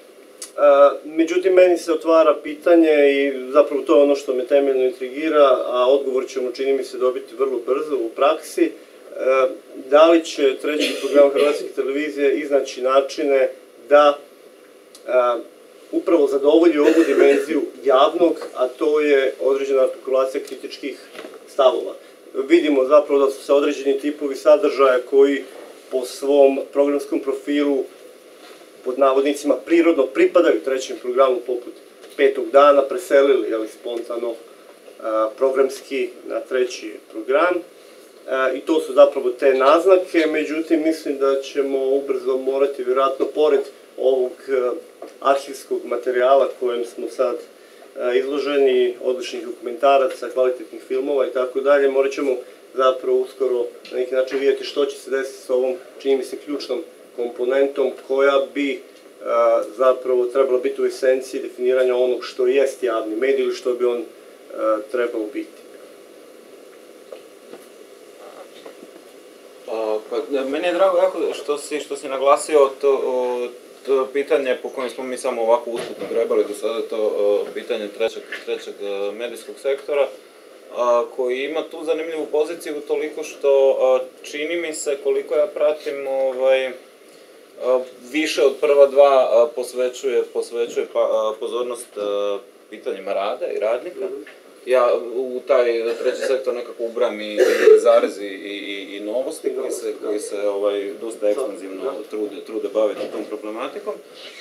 Međutim, meni se otvara pitanje i zapravo to je ono što me temeljno intrigira, a odgovor ćemo, čini mi se, dobiti vrlo brzo u praksi. Da li će treći program Hrvatske televizije iznaći načine da upravo zadovolji ovu dimenziju javnog, a to je određena artikulacija kritičkih stavova. Vidimo zapravo da su se određeni tipovi sadržaja koji po svom programskom profilu pod navodnicima prirodno pripadaju trećem programu poput Petog dana preselili spontano programski na treći program. I to su zapravo te naznake, međutim mislim da ćemo ubrzo morati vjerojatno pored ovog arhivskog materijala kojem smo sad izloženi, odličnih dokumentaraca, kvalitetnih filmova i tako dalje, morat ćemo zapravo uskoro na neki način vidjeti što će se desiti s ovom, čini mi se, ključnom komponentom koja bi zapravo trebala biti u esenciji definiranja onog što jest javni medij ili što bi on trebao biti. Meni je drago jako što si naglasio to pitanje po kojem smo mi samo ovako usputno grebali do sada, to pitanje trećeg medijskog sektora, koji ima tu zanimljivu poziciju toliko što čini mi se, koliko ja pratim, više od prva dva posvećuje pozornost pitanjima rada i radnika. Ja u taj treći sektor nekako ubrajam i zarezi i novosti koji se dosta ekstenzivno trude baviti tom problematikom.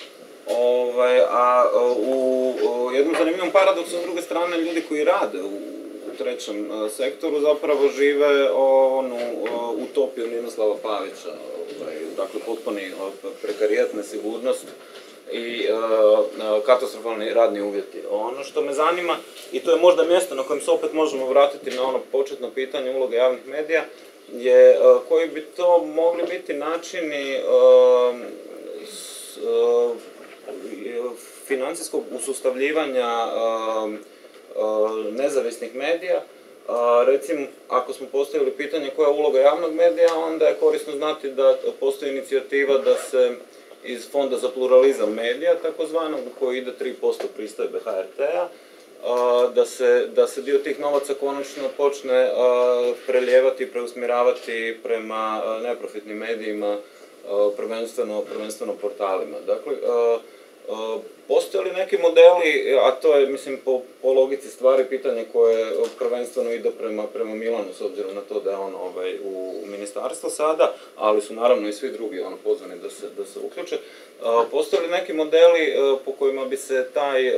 A u jednom zanimljivom paradoksu, s druge strane, ljudi koji rade u trećem sektoru zapravo žive onu utopiju Ninoslava Pavića, dakle potpuni prekarijet, nesigurnost i katastrofalni radni uvjeti. Ono što me zanima, i to je možda mjesto na kojem se opet možemo vratiti na ono početno pitanje uloge javnih medija, je koji bi to mogli biti načini financijskog usustavljivanja nezavisnih medija. Recimo, ako smo postavili pitanje koja je uloga javnog medija, onda je korisno znati da postoji inicijativa da se iz Fonda za pluralizam medija, takozvanog, u koji ide 3% pristojbe HRT-a, da se dio tih novaca konačno počne prelijevati i preusmjeravati prema neprofitnim medijima, prvenstveno portalima. Dakle, postoje li neki modeli, a to je, mislim, po logici stvari pitanje koje prvenstveno ide prema Milanu, s obzirom na to da je on u ministarstvu sada, ali su naravno i svi drugi pozvani da se uključe. Postoje li neki modeli po kojima bi se taj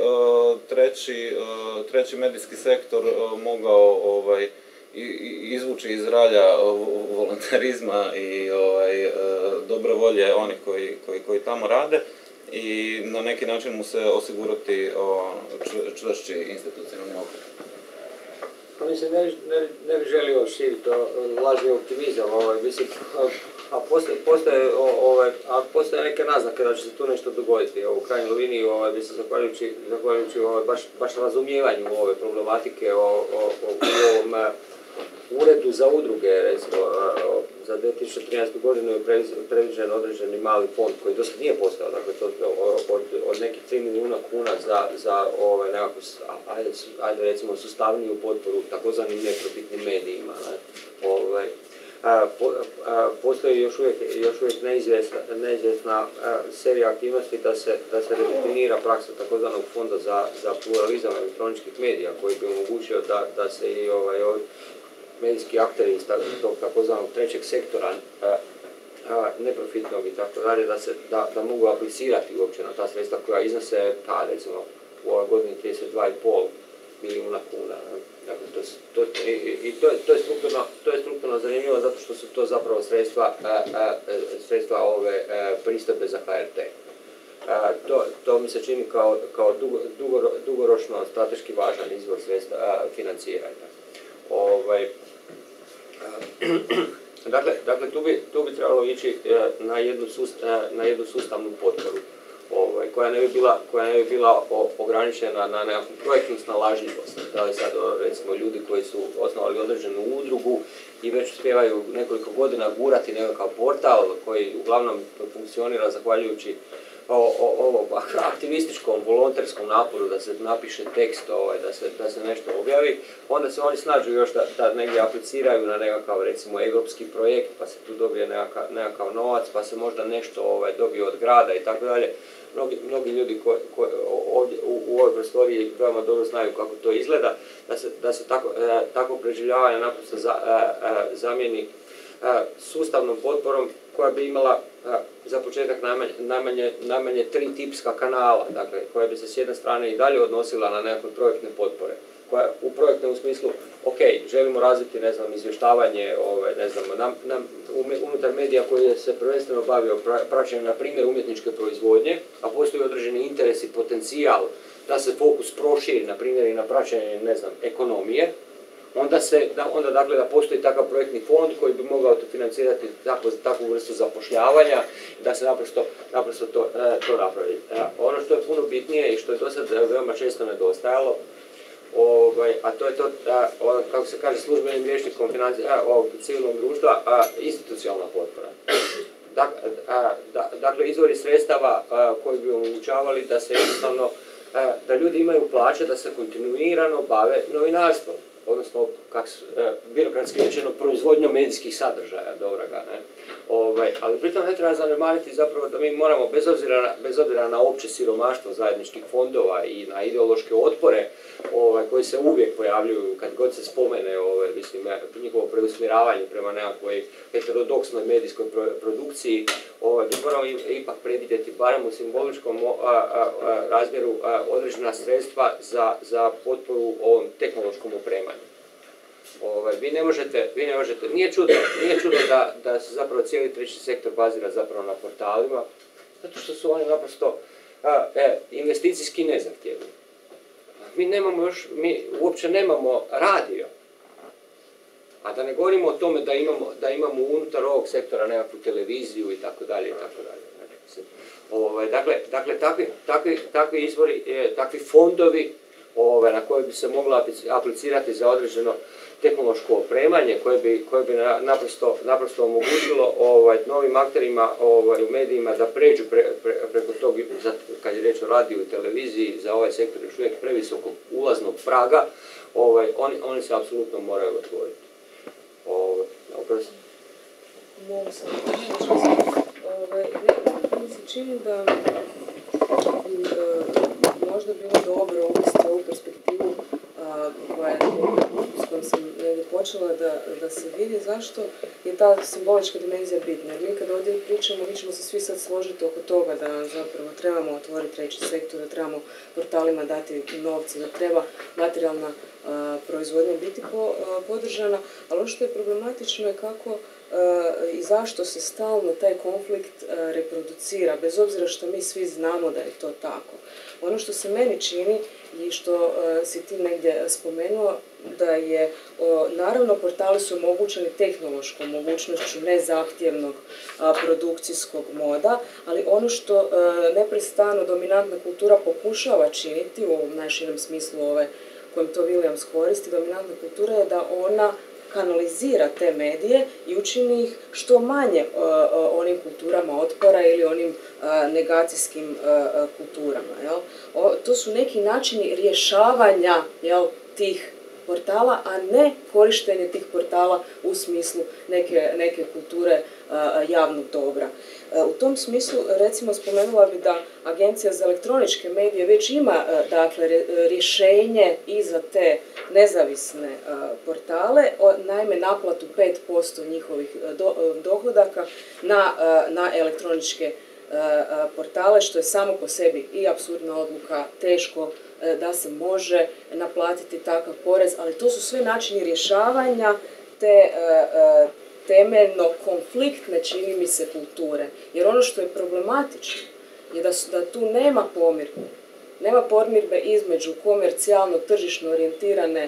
treći medijski sektor mogao izvući iz ralja volontarizma i dobre volje onih koji tamo rade i na neki način mu se osigurati čvršći institucionalni okvir? Mislim, ne bih želio širiti lažni optimizam, mislim, postoje neke naznake da će se tu nešto dogoditi. U krajnjoj liniji, mislim, zahvaljujući baš razumijevanju ove problematike, u ovom uredu za udruge, recimo, za 2013. godinu je predviđen određeni mali fond koji do sad nije postao, dakle, od nekih 3 milijuna kuna za nekako, ajde recimo, sustavniju potporu takozvanim neprofitnim medijima. Postoji još uvijek neizvjesna serija aktivnosti da se redefinira praksa takozvanog fonda za pluralizam elektroničkih medija koji bi omogućio da se i medijski akteri iz tog takozvanog trećeg sektora neprofitnog i tako dalje, da mogu aplicirati uopće na ta sredstva koja iznose, recimo, u ovoj godini 32,5 milijuna kuna. Dakle, to je strukturno zanimljivo zato što su to zapravo sredstva ove pristojbe za HRT. To mi se čini kao dugoročno strateški važan izvor sredstva financiranja. Dakle, tu bi trebalo ići na jednu sustavnu potporu koja ne bi bila ograničena na nekakvu projektnu snalažljivost. Da li sad, recimo, ljudi koji su osnovali određenu udrugu i već uspijevaju nekoliko godina gurati nekakav portal koji uglavnom funkcionira zahvaljujući ovom aktivističkom, volonterskom naporu da se napiše tekst, da se nešto objavi, onda se oni snađu još da negdje apliciraju na nekakav, recimo, europski projekt, pa se tu dobije nekakav novac, pa se možda nešto dobije od grada i tako dalje. Mnogi ljudi ovdje u ovoj prostoriji veoma dobro znaju kako to izgleda, da se tako preživljavanje naprosto zamijeni sustavnom potporom koja bi imala za početak najmanje 3 tipska kanala, dakle, koja bi se s jedne strane i dalje odnosila na nekakve projektne potpore, koja u projektnom smislu, ok, želimo razviti, ne znam, izvještavanje, ne znam, unutar medija koji se prvenstveno bavio praćenjem, na primjer, umjetničke proizvodnje, a postoji određeni interes i potencijal da se fokus proširi, na primjer, i na praćenje, ne znam, ekonomije, onda dakle da postoji takav projektni fond koji bi mogao financirati takvu vrstu zapošljavanja, da se naprosto to napravi. Ono što je puno bitnije i što je do sad veoma često nedostajalo, a to je to, kako se kaže službenim rječnikom civilnog društva, institucionalna potpora. Dakle, izvori sredstava koji bi omogućavali da se jednostavno, da ljudi imaju plaće, da se kontinuirano bave novinarstvom, odnosno, birokratski rečeno, proizvodnjom medijskih sadržaja, dobroga, ne? Ali pritom ne treba zanemariti zapravo da mi moramo, bez obzira na opće siromaštvo zajedničkih fondova i na ideološke otpore koji se uvijek pojavljuju kad god se spomene mislim, njihovo preusmjeravanje prema nekakvoj heterodoksnoj medijskoj produkciji, mi moramo ipak predvidjeti barem u simboličkom razmjeru određena sredstva za potporu ovom tehnološkom opremanju. Vi ne možete, nije čudo da se zapravo cijeli treći sektor bazira zapravo na portalima, zato što su oni naprosto investicijski nezahtjevni. Mi uopće nemamo radio, a da ne govorimo o tome da imamo unutar ovog sektora nekakvu televiziju i tako dalje i tako dalje. Dakle, takvi izvori, takvi fondovi na koje bi se moglo aplicirati za određeno tehnološko opremanje koje bi naprosto omogućilo novim akterima u medijima da pređu preko tog, kad je reč o radiju i televiziji, za ovaj sektor još uvijek previsokog ulaznog praga, oni se apsolutno moraju otvoriti. Mogu sam mi se čini da bi možda bilo dobro uvesti ovu perspektivu s kojom sam negdje počela da se vidi zašto je ta simbolička dimenzija bitna. Jer mi kad ovdje pričamo, mi ćemo se svi sad složiti oko toga da zapravo trebamo otvoriti treći sektor, da trebamo portalima dati novce, da treba materijalna proizvodnja biti podržana, ali ono što je problematično je kako i zašto se stalno taj konflikt reproducira, bez obzira što mi svi znamo da je to tako. Ono što se meni čini i što si ti negdje spomenuo, da je, naravno, portali su omogućeni tehnološkom mogućnošću nezahtjevnog produkcijskog moda, ali ono što neprestano dominantna kultura pokušava činiti u ovom najširem smislu kojem to Williams koristi, dominantna kultura je da ona kanalizira te medije i učini ih što manje onim kulturama otpora ili onim negacijskim kulturama. Jel? To su neki načini rješavanja tih portala, a ne korištenje tih portala u smislu neke kulture javnog dobra. U tom smislu, recimo, spomenula bi da Agencija za elektroničke medije već ima rješenje i za te nezavisne portale, naime naplatu 5% njihovih dohodaka na elektroničke portale, što je samo po sebi i apsurdna odluka, teško da se može naplatiti takav porez, ali to su sve načini rješavanja te temeljno konfliktne, čini mi se, kulture. Jer ono što je problematično je da tu nema pomirbe. Nema pomirbe između komercijalno tržišno orijentirane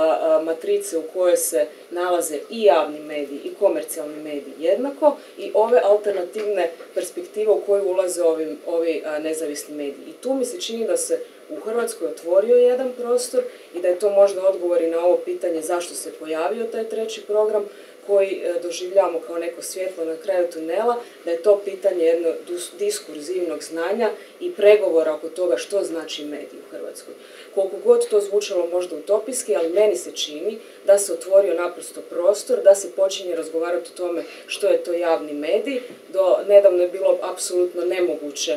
matrice u kojoj se nalaze i javni mediji i komercijalni mediji jednako i ove alternativne perspektive u koju ulaze ovi nezavisni mediji. I tu mi se čini da se u Hrvatskoj otvorio jedan prostor i da je to možda odgovor i na ovo pitanje zašto se pojavio taj treći program koji doživljavamo kao neko svjetlo na kraju tunela, da je to pitanje jednog diskurzivnog znanja i pregovora oko toga što znači medij u Hrvatskoj. Koliko god to zvučalo možda utopijski, ali meni se čini da se otvorio naprosto prostor, da se počinje razgovarati o tome što je to javni medij. Do nedavno je bilo apsolutno nemoguće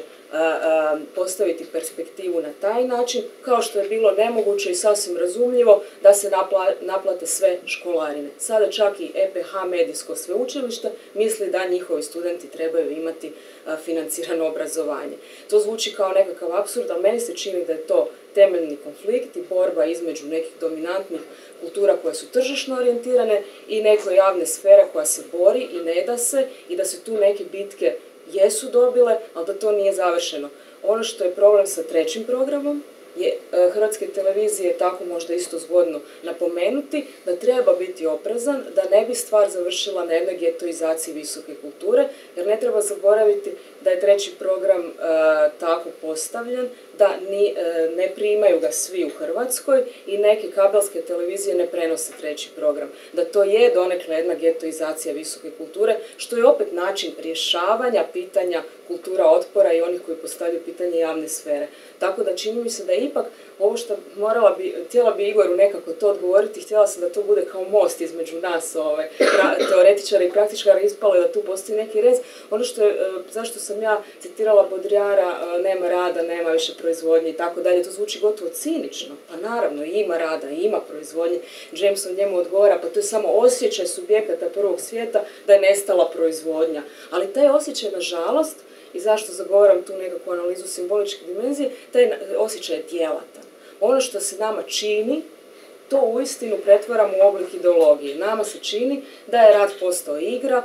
postaviti perspektivu na taj način, kao što je bilo nemoguće i sasvim razumljivo da se naplate sve školarine. Sada čak i EPH medijsko sveučilište misli da njihovi studenti trebaju imati financirano obrazovanje. To zvuči kao nekakav apsurd, ali meni se čini da je to temeljni konflikt i borba između nekih dominantnih kultura koje su tržišno orijentirane i neke javne sfere koja se bori i ne da se, i da se tu neke bitke jesu dobile, ali da to nije završeno. Ono što je problem sa trećim programom je Hrvatske televizije, tako možda isto zgodno napomenuti, da treba biti oprezan, da ne bi stvar završila na jednoj getoizaciji visoke kulture, jer ne treba zaboraviti da je treći program tako postavljen, da ne primaju ga svi u Hrvatskoj i neke kabelske televizije ne prenose treći program. Da to je donekle jedna getoizacija visoke kulture, što je opet način rješavanja pitanja kultura otpora i onih koji postavljaju pitanje javne sfere. Tako da čini mi se da ipak ovo što htjela bi Igoru nekako to odgovoriti, htjela sam da to bude kao most između nas, teoretičara i praktičara, ispalo je da tu postoji neki rez. Ono što je, zašto sam ja citirala Baudrillarda, nema rada, nema više proizvodnje i tako dalje, to zvuči gotovo cinično. Pa naravno, ima rada, ima proizvodnje. Jameson njemu odgovara, pa to je samo osjećaj subjekata prvog svijeta da je nestala proizvodnja. Ali taj osjećaj, nažalost, i zašto zagovaram tu nekakvu analizu simboličke dimenzije, taj osjećaj je djelatan. Ono što se nama čini, to uistinu pretvaramo u oblik ideologije. Nama se čini da je rad postao igra,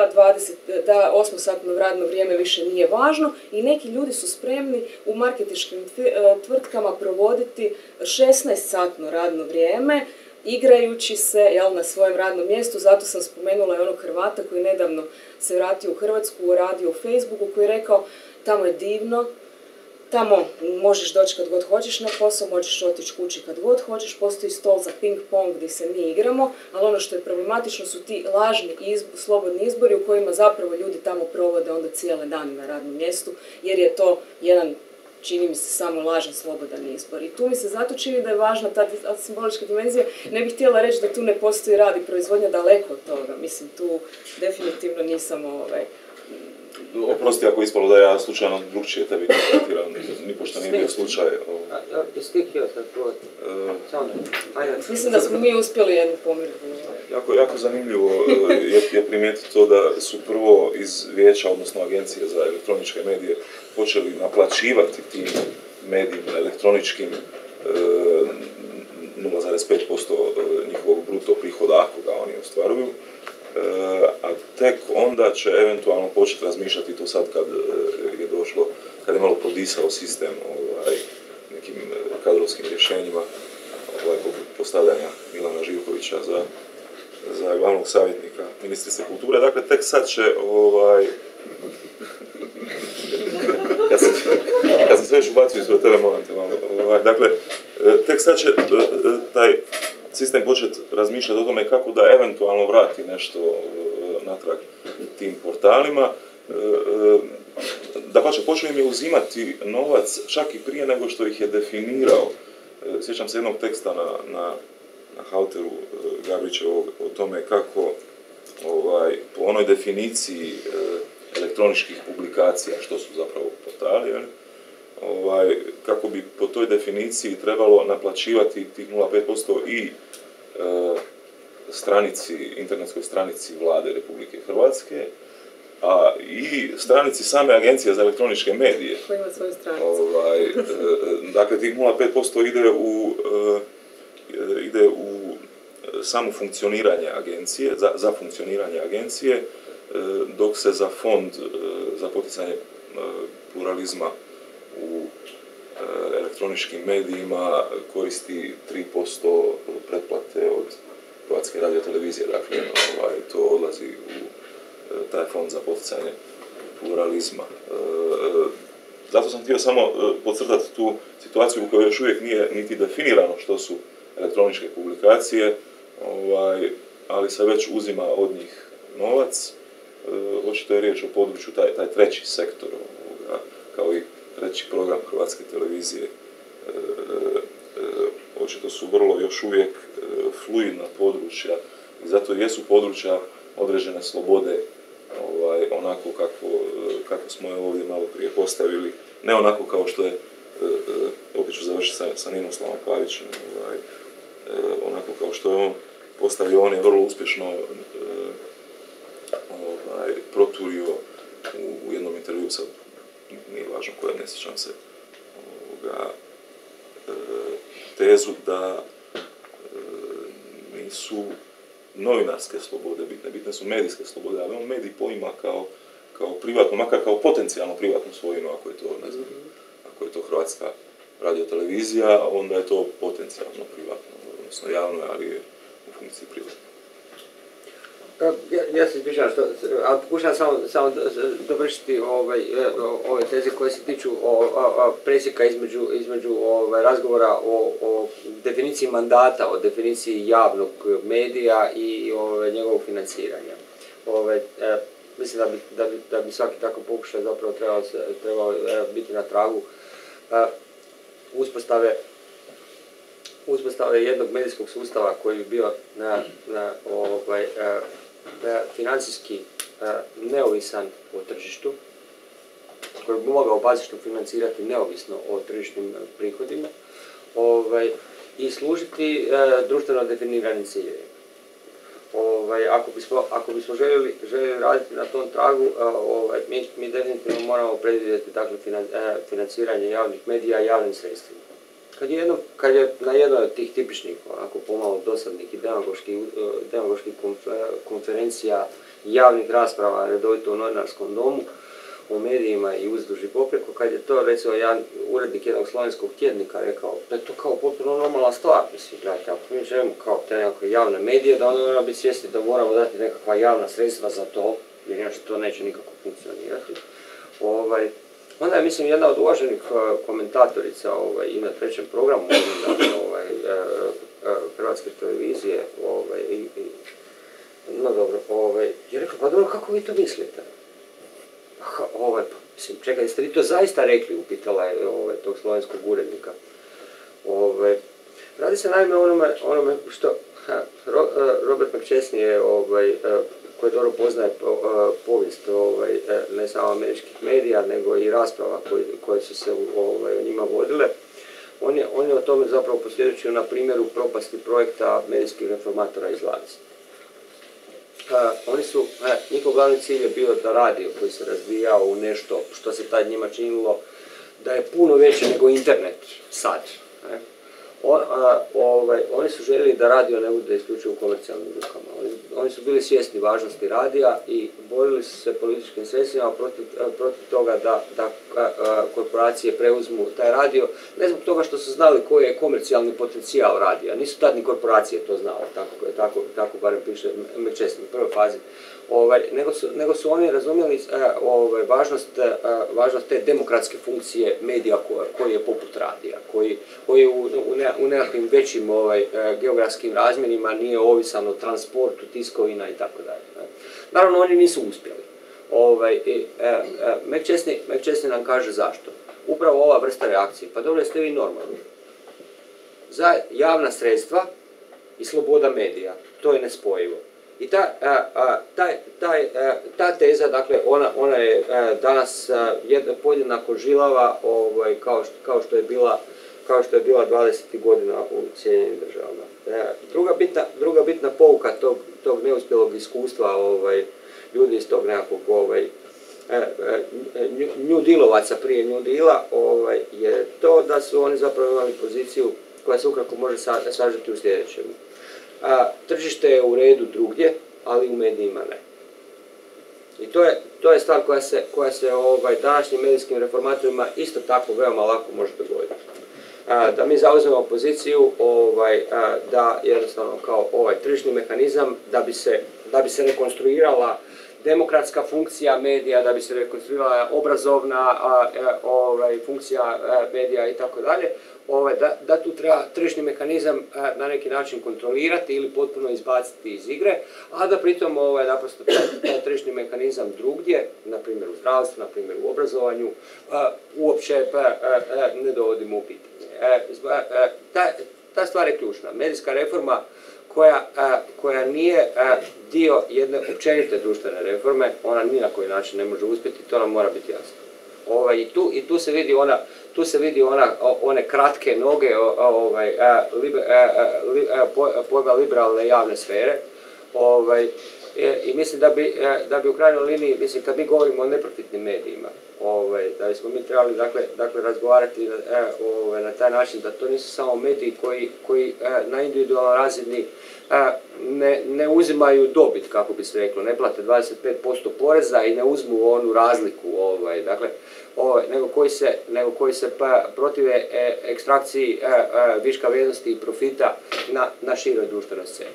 da 8-satno radno vrijeme više nije važno i neki ljudi su spremni u marketinškim tvrtkama provoditi 16-satno radno vrijeme, igrajući se na svojem radnom mjestu. Zato sam spomenula i onog Hrvata koji nedavno se vratio u Hrvatsku, radio u Facebooku, koji je rekao tamo je divno, tamo možeš doći kad god hoćeš na posao, možeš otići kući kad god hoćeš, postoji stol za ping pong gdje se mi igramo, ali ono što je problematično su ti lažni slobodni izbori u kojima zapravo ljudi tamo provode onda cijele dane na radnom mjestu, jer je to jedan, čini mi se, samo lažan slobodan izbor. I tu mi se zato čini da je važna ta simbolička dimenzija. Ne bih htjela reći da tu ne postoji rad i proizvodnja, daleko od toga. Mislim, tu definitivno nisam Oprosti ako je ispalo da ja slučajno drugčije tebi interpretiram, nipošto nije bio slučaj. Jesi ti htio sad provati? Mislim da smo mi uspjeli jednu pomirbu. Jako zanimljivo je primijetiti to da su prvo iz vijeća, odnosno Agencije za elektroničke medije, počeli naplaćivati tim medijima elektroničkim 0,5% njihovog bruto prihoda ako ga oni ostvaruju. A tek onda će eventualno početi razmišljati to sad kad je došlo, kad je malo prodisao sistem nekim kadrovskim rješenjima, poput postavljanja Milana Živkovića za glavnog savjetnika ministrice kulture. Dakle, tek sad će ja sam sve još ubacio ispred tebe, moram te malo. Dakle, tek sad će taj sistem početi razmišljati o tome kako da eventualno vrati nešto natrag tim portalima. Da počeo im je uzimati novac čak i prije nego što ih je definirao. Sjećam se jednog teksta na Halteru Gabrićevog o tome kako po onoj definiciji elektroničkih publikacija, što su zapravo portali, kako bi po toj definiciji trebalo naplaćivati tih 0,5% i internetskoj stranici Vlade Republike Hrvatske, a i stranici same Agencije za elektroničke medije. Koja ima svoju stranicu. Dakle, tih 0,5% ide u samo funkcioniranje agencije, za funkcioniranje agencije, dok se za fond za poticanje pluralizma u elektroničkim medijima koristi 3% pretplate od Hrvatske radiotelevizije. Dakle, to odlazi u taj fond za poticanje pluralizma. Zato sam htio samo podcrtati tu situaciju u kojoj još uvijek nije niti definirano što su elektroničke publikacije, ali se već uzima od njih novac. Očito je riječ o području, taj treći sektor, kao i treći program Hrvatske televizije. Očito su vrlo još uvijek fluidna područja i zato jesu područja određene slobode, onako kako smo je ovdje malo prije postavili, ne onako kao što je, opet ću završiti sa Ninoslavom Pavićem, onako kao što je on postavio, on je vrlo uspješno proturio u jednom intervju, sad nije važno koje, ne sjećam se, tezu da nisu novinarske slobode bitne su medijske slobode, ali on medij poima kao privatno, makar kao potencijalno privatnu svojinu, ako je to, ne znam, ako je to Hrvatska radiotelevizija, onda je to potencijalno privatno, odnosno javno, ali je u funkciji privatno. Ja se ispričavam, ali pokušam samo dovršiti ove teze koje se tiču presjeka između razgovora o definiciji mandata, o definiciji javnog medija i njegovog financiranja. Mislim da bi svaki tako pokušaj zapravo trebao biti na tragu uspostave jednog medijskog sustava koji bi bio financijski neovisan o tržištu, koji bi mogao bazično financirati neovisno o tržišnim prihodima i služiti društveno definiranim ciljevima. Ako bismo željeli raditi na tom tragu, mi definitivno moramo predvidjeti financiranje javnih medija javnim sredstvima. Kad je na jednoj od tih tipičnih, onako pomalo dosadnih i demagoških konferencija, javnih rasprava redovito u novinarskom domu, o medijima i uzduž i popreko, kad je to recimo jedan urednik jednog slovenskog tjednika rekao da je to kao potpuno normalna stvar, mislim, gledajte, ako mi želimo kao te nekakve javne medije, da onda moramo biti svjesni da moramo dati nekakva javna sredstva za to, jer inače to neće nikako funkcionirati. onda je, mislim, jedna od uvaženih komentatorica i na trećem programu Hrvatske televizije no dobro, je rekla, pa dobro, kako vi to mislite? Mislim, čekaj, jeste li to zaista rekli, upitala je tog slovenskog urednika. Radi se naime onome što Robert McChesney je, koji dobro poznaje povijest ne samo američkih medija, nego i rasprava koje su se o njima vodile. On je o tome zapravo posvjedočio na primjeru propasti projekta medijskih reformatora iz Laci. Njihov glavni cilj je bio da radio koji se razvijao u nešto što se tad njima činilo da je puno veće nego internet sad. Oni su željeli da radio ne bude isključivo u komercijalnim rukama. Oni su bili svjesni važnosti radija i borili su se političkim sredstvima protiv toga da korporacije preuzmu taj radio, ne zbog toga što su znali koji je komercijalni potencijal radija. Nisu tad ni korporacije to znale, tako barem piše McChesney u prvoj fazi. Nego su oni razumjeli važnost te demokratske funkcije medija koji je poput radija, koji u nekakvim većim geografskim razmjerima nije ovisan o transportu, tiskovina i tako dalje. Naravno, oni nisu uspjeli. McChesney nam kaže zašto. Upravo ova vrsta reakcije. Pa dobro, jeste vi normalni. Za javna sredstva i sloboda medija, to je nespojivo. I ta teza, dakle, ona je danas podjednako žilava kao što je bila 20. godina u Sjedinjenim Državama. Druga bitna pouka tog neuspjelog iskustva ljudi iz tog nekakvog New Dealovaca prije New Deala je to da su oni zapravo imali poziciju koja se ukratko može sažeti u sljedećem. Tržište je u redu drugdje, ali u medijima ne. I to je stvar koja se današnjim medijskim reformatorima isto tako veoma lako može dogoditi. Da mi zauzmemo poziciju da jednostavno kao tržišni mehanizam da bi se rekonstruirala demokratska funkcija medija, da bi se rekonstruirala obrazovna funkcija medija i tako dalje, da tu treba tržišni mehanizam na neki način kontrolirati ili potpuno izbaciti iz igre, a da pritom naprosto taj tržišni mehanizam drugdje, na primjer u zdravstvu, na primjer u obrazovanju, uopće ne dovodimo u pitanje. Ta stvar je ključna. Medijska reforma koja nije dio jedne općenite društvene reforme, ona ni na koji način ne može uspjeti, to nam mora biti jasno. I tu se vidi one kratke noge pojma liberalne javne sfere. I mislim da bi u krajnjoj liniji, mislim, kad mi govorimo o neprofitnim medijima, da bismo mi trebali dakle razgovarati na taj način da to nisu samo mediji koji na individualnoj razini ne uzimaju dobit, kako bi se reklo, ne plate 25% poreza i ne uzmu onu razliku, nego koji se protive ekstrakciji viška vrijednosti i profita na široj društvenoj sceni.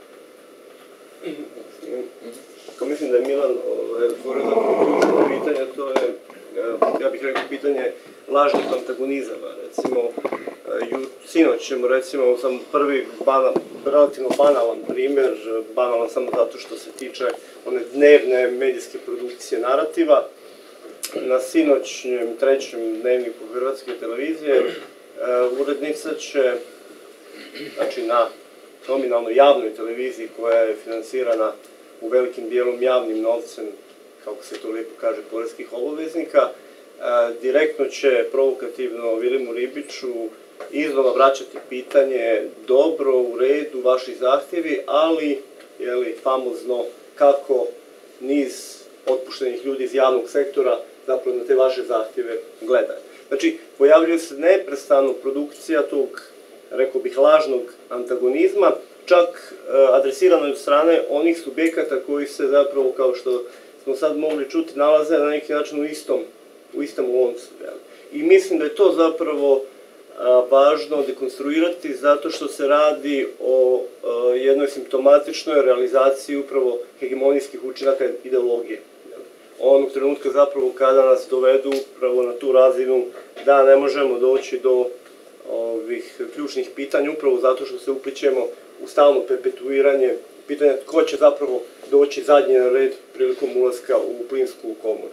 Mislim da je Milan otvorio ključno pitanje, to je, ja bih rekao, pitanje lažnih antagonizama. Recimo, sinoć ćemo, recimo, sam prvi relativno banalan primjer, banalan samo zato što se tiče one dnevne medijske produkcije narativa. Na sinoćnjem trećem dnevniku Hrvatske televizije urednica će, znači na nominalno javnoj televiziji koja je financirana u velikim dijelom javnim novcem, kako se to lijepo kaže, poreskih obveznika, direktno će provokativno Vilimu Ribiću iznova vraćati pitanje dobro, u redu, vaši zahtjevi, ali famozno kako niz otpuštenih ljudi iz javnog sektora zapravo na te vaše zahtjeve gledaju. Znači, pojavljuje se neprestano produkcija tog, rekao bih, lažnog antagonizma, čak adresirano od strane onih subjekata koji se zapravo, kao što smo sad mogli čuti, nalaze na neki način u istom loncu. I mislim da je to zapravo važno dekonstruirati zato što se radi o jednoj simptomatičnoj realizaciji upravo hegemonijskih učinaka ideologije. onog trenutka zapravo kada nas dovedu upravo na tu razinu da ne možemo doći do ovih ključnih pitanja upravo zato što se uplićemo u stalno perpetuiranje pitanja tko će zapravo doći zadnji na red prilikom ulaska u plinsku komoru.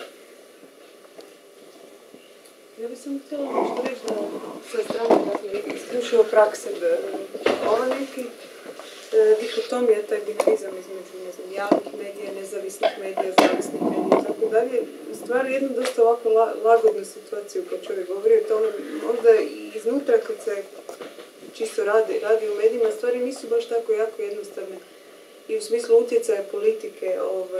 Ja bih samo htjela nešto reći da sa strane, dakle, isključivo prakse, ova neki dikotomija, taj binarizam između, ne znam, javnih medija, nezavisnih medija, zavisnih medija, tako dalje, stvari jednu dosta ovako lagodnu situaciju kad čovjek govori o tome, možda i iznutra kad se čisto radi o medijima, stvari nisu baš tako jako jednostavne i u smislu utjecaja politike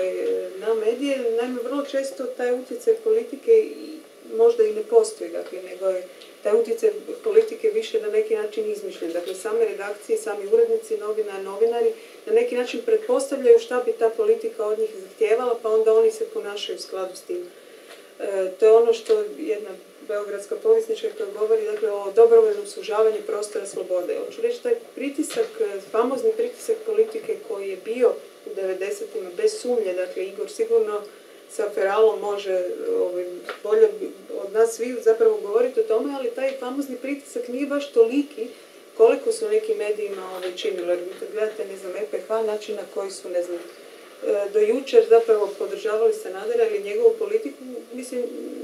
na medije, naime vrlo često taj utjecaj politike možda i ne postoji, dakle, nego je taj utjecaj politike više na neki način izmišljen. Dakle, same redakcije, sami urednici, novinari na neki način pretpostavljaju šta bi ta politika od njih zahtijevala, pa onda oni se ponašaju u skladu s tim. To je ono što jedna beogradska povjesničarka govori, dakle, o dobrovoljnom sužavanju prostora slobode. Hoću reći, taj pritisak, famozni pritisak politike koji je bio u 90-ima, bez sumnje, dakle, Igor sigurno sa Feralom može bolje od nas svi zapravo govoriti o tome, ali taj famozni pritisak nije baš toliki koliko su neki medijima činili. Jer kad gledate, ne znam, EPH, način na koji su, ne znam, do jučer zapravo podržavali Sanadera ili njegovu politiku, mislim,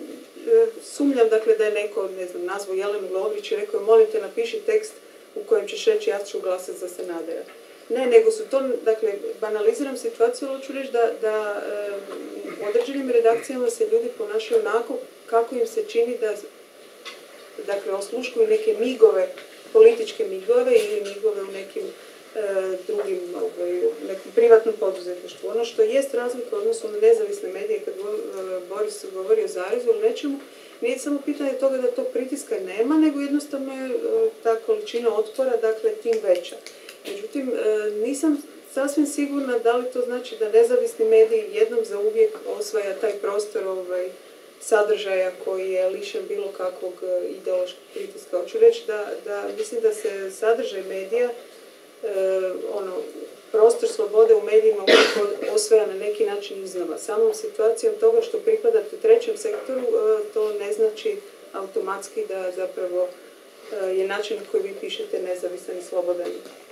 sumnjam, dakle, da je neko, ne znam, nazvao Jelenu Lovrić i rekao, molim te, napiši tekst u kojem ćeš reći ja ću glasati za Sanadera. Ne, nego su to, dakle, banaliziram situaciju, ali ću reći da u određenim redakcijama se ljudi ponašaju onako kako im se čini da, dakle, osluškuju neke migove, političke migove ili migove u nekim drugim, nekom privatnom poduzetništvu. Ono što jest razlika u odnosu na nezavisne medije, kad Boris govori o zarezu ili nečemu, nije samo pitanje toga da tog pritiska nema, nego jednostavno je ta količina otpora, dakle, tim veća. Međutim, nisam sasvim sigurna da li to znači da nezavisni mediji jednom za uvijek osvaja taj prostor sadržaja koji je lišen bilo kakvog ideološkog pritiska. Hoću reći da mislim da se sadržaj medija, prostor slobode u medijima osvaja na neki način iznova. Samom situacijom toga što pripadate trećem sektoru, to ne znači automatski da zapravo je način na koji vi pišete nezavisan i slobodan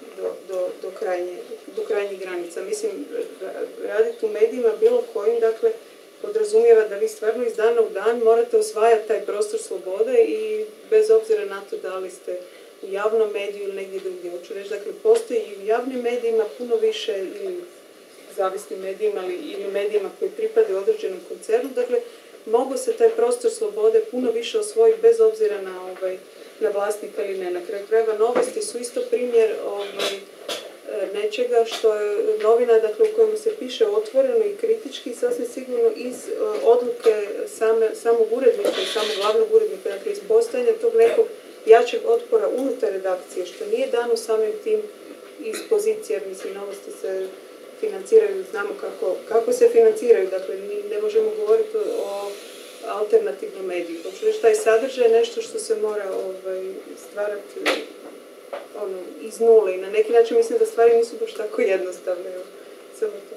do krajnjih granica. Mislim, raditi u medijima bilo kojim, dakle, podrazumijeva da vi stvarno iz dana u dan morate osvajati taj prostor slobode i bez obzira na to da li ste u javnom mediju ili negdje drugdje. Hoću reći, dakle, postoji i u javnim medijima puno više ili zavisnim medijima ili medijima koji pripadaju određenom koncernu. Dakle, mogu se taj prostor slobode puno više osvojiti bez obzira na vlasnika ili ne. Na kraju krajeva novosti su isto primjer nečega što je novina, dakle, u kojemu se piše otvoreno i kritički, sasvim sigurno iz odluke samog urednika i samog glavnog urednika, dakle, iz postojanja tog nekog jačeg otpora unutar redakcije, što nije dano samim tim iz pozicije, jer, mislim, novosti se financiraju, znamo kako se financiraju, dakle, ne možemo govoriti o alternativnom mediju. Hoću reći, taj sadržaj je nešto što se mora stvarati iz nule i na neki način mislim da stvari nisu baš tako jednostavne. Samo to.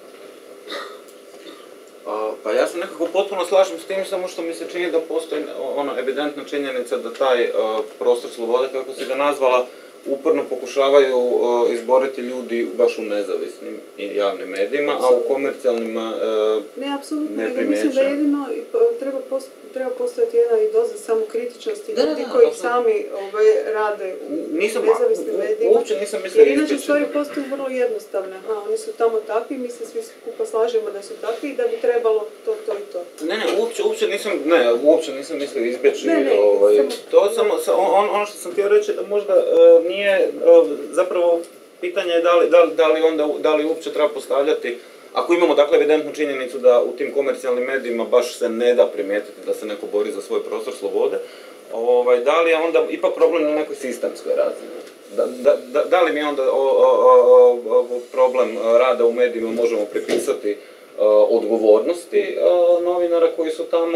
Pa ja se nekako potpuno slažem s tim, samo što mi se čini da postoji evidentna činjenica da taj prostor slobode, kako si ga nazvala, uporno pokušavaju izboriti ljudi baš u nezavisnim i javnim medijima, a u komercijalnima ne, apsolutno, ne primjećujem. mislim da jedino treba postojati jedna i doza samokritičnosti ljudi koji sami rade u nezavisnim medijima. Uopće nisam mislila jer inače stvari postaju vrlo jednostavne. Oni su tamo takvi, mi se svi skupa slažemo da su takvi i da bi trebalo to i to. Uopće nisam mislio izbjeći. To samo ono što sam htio reći da možda nije, zapravo pitanje je da li uopće treba postavljati, ako imamo, dakle, evidentnu činjenicu da u tim komercijalnim medijima baš se ne da primijetiti da se neko bori za svoj prostor slobode, da li je onda ipak problem na nekoj sistemskoj razini? Da li mi onda problem rada u medijima možemo pripisati odgovornosti novinara koji su tamo,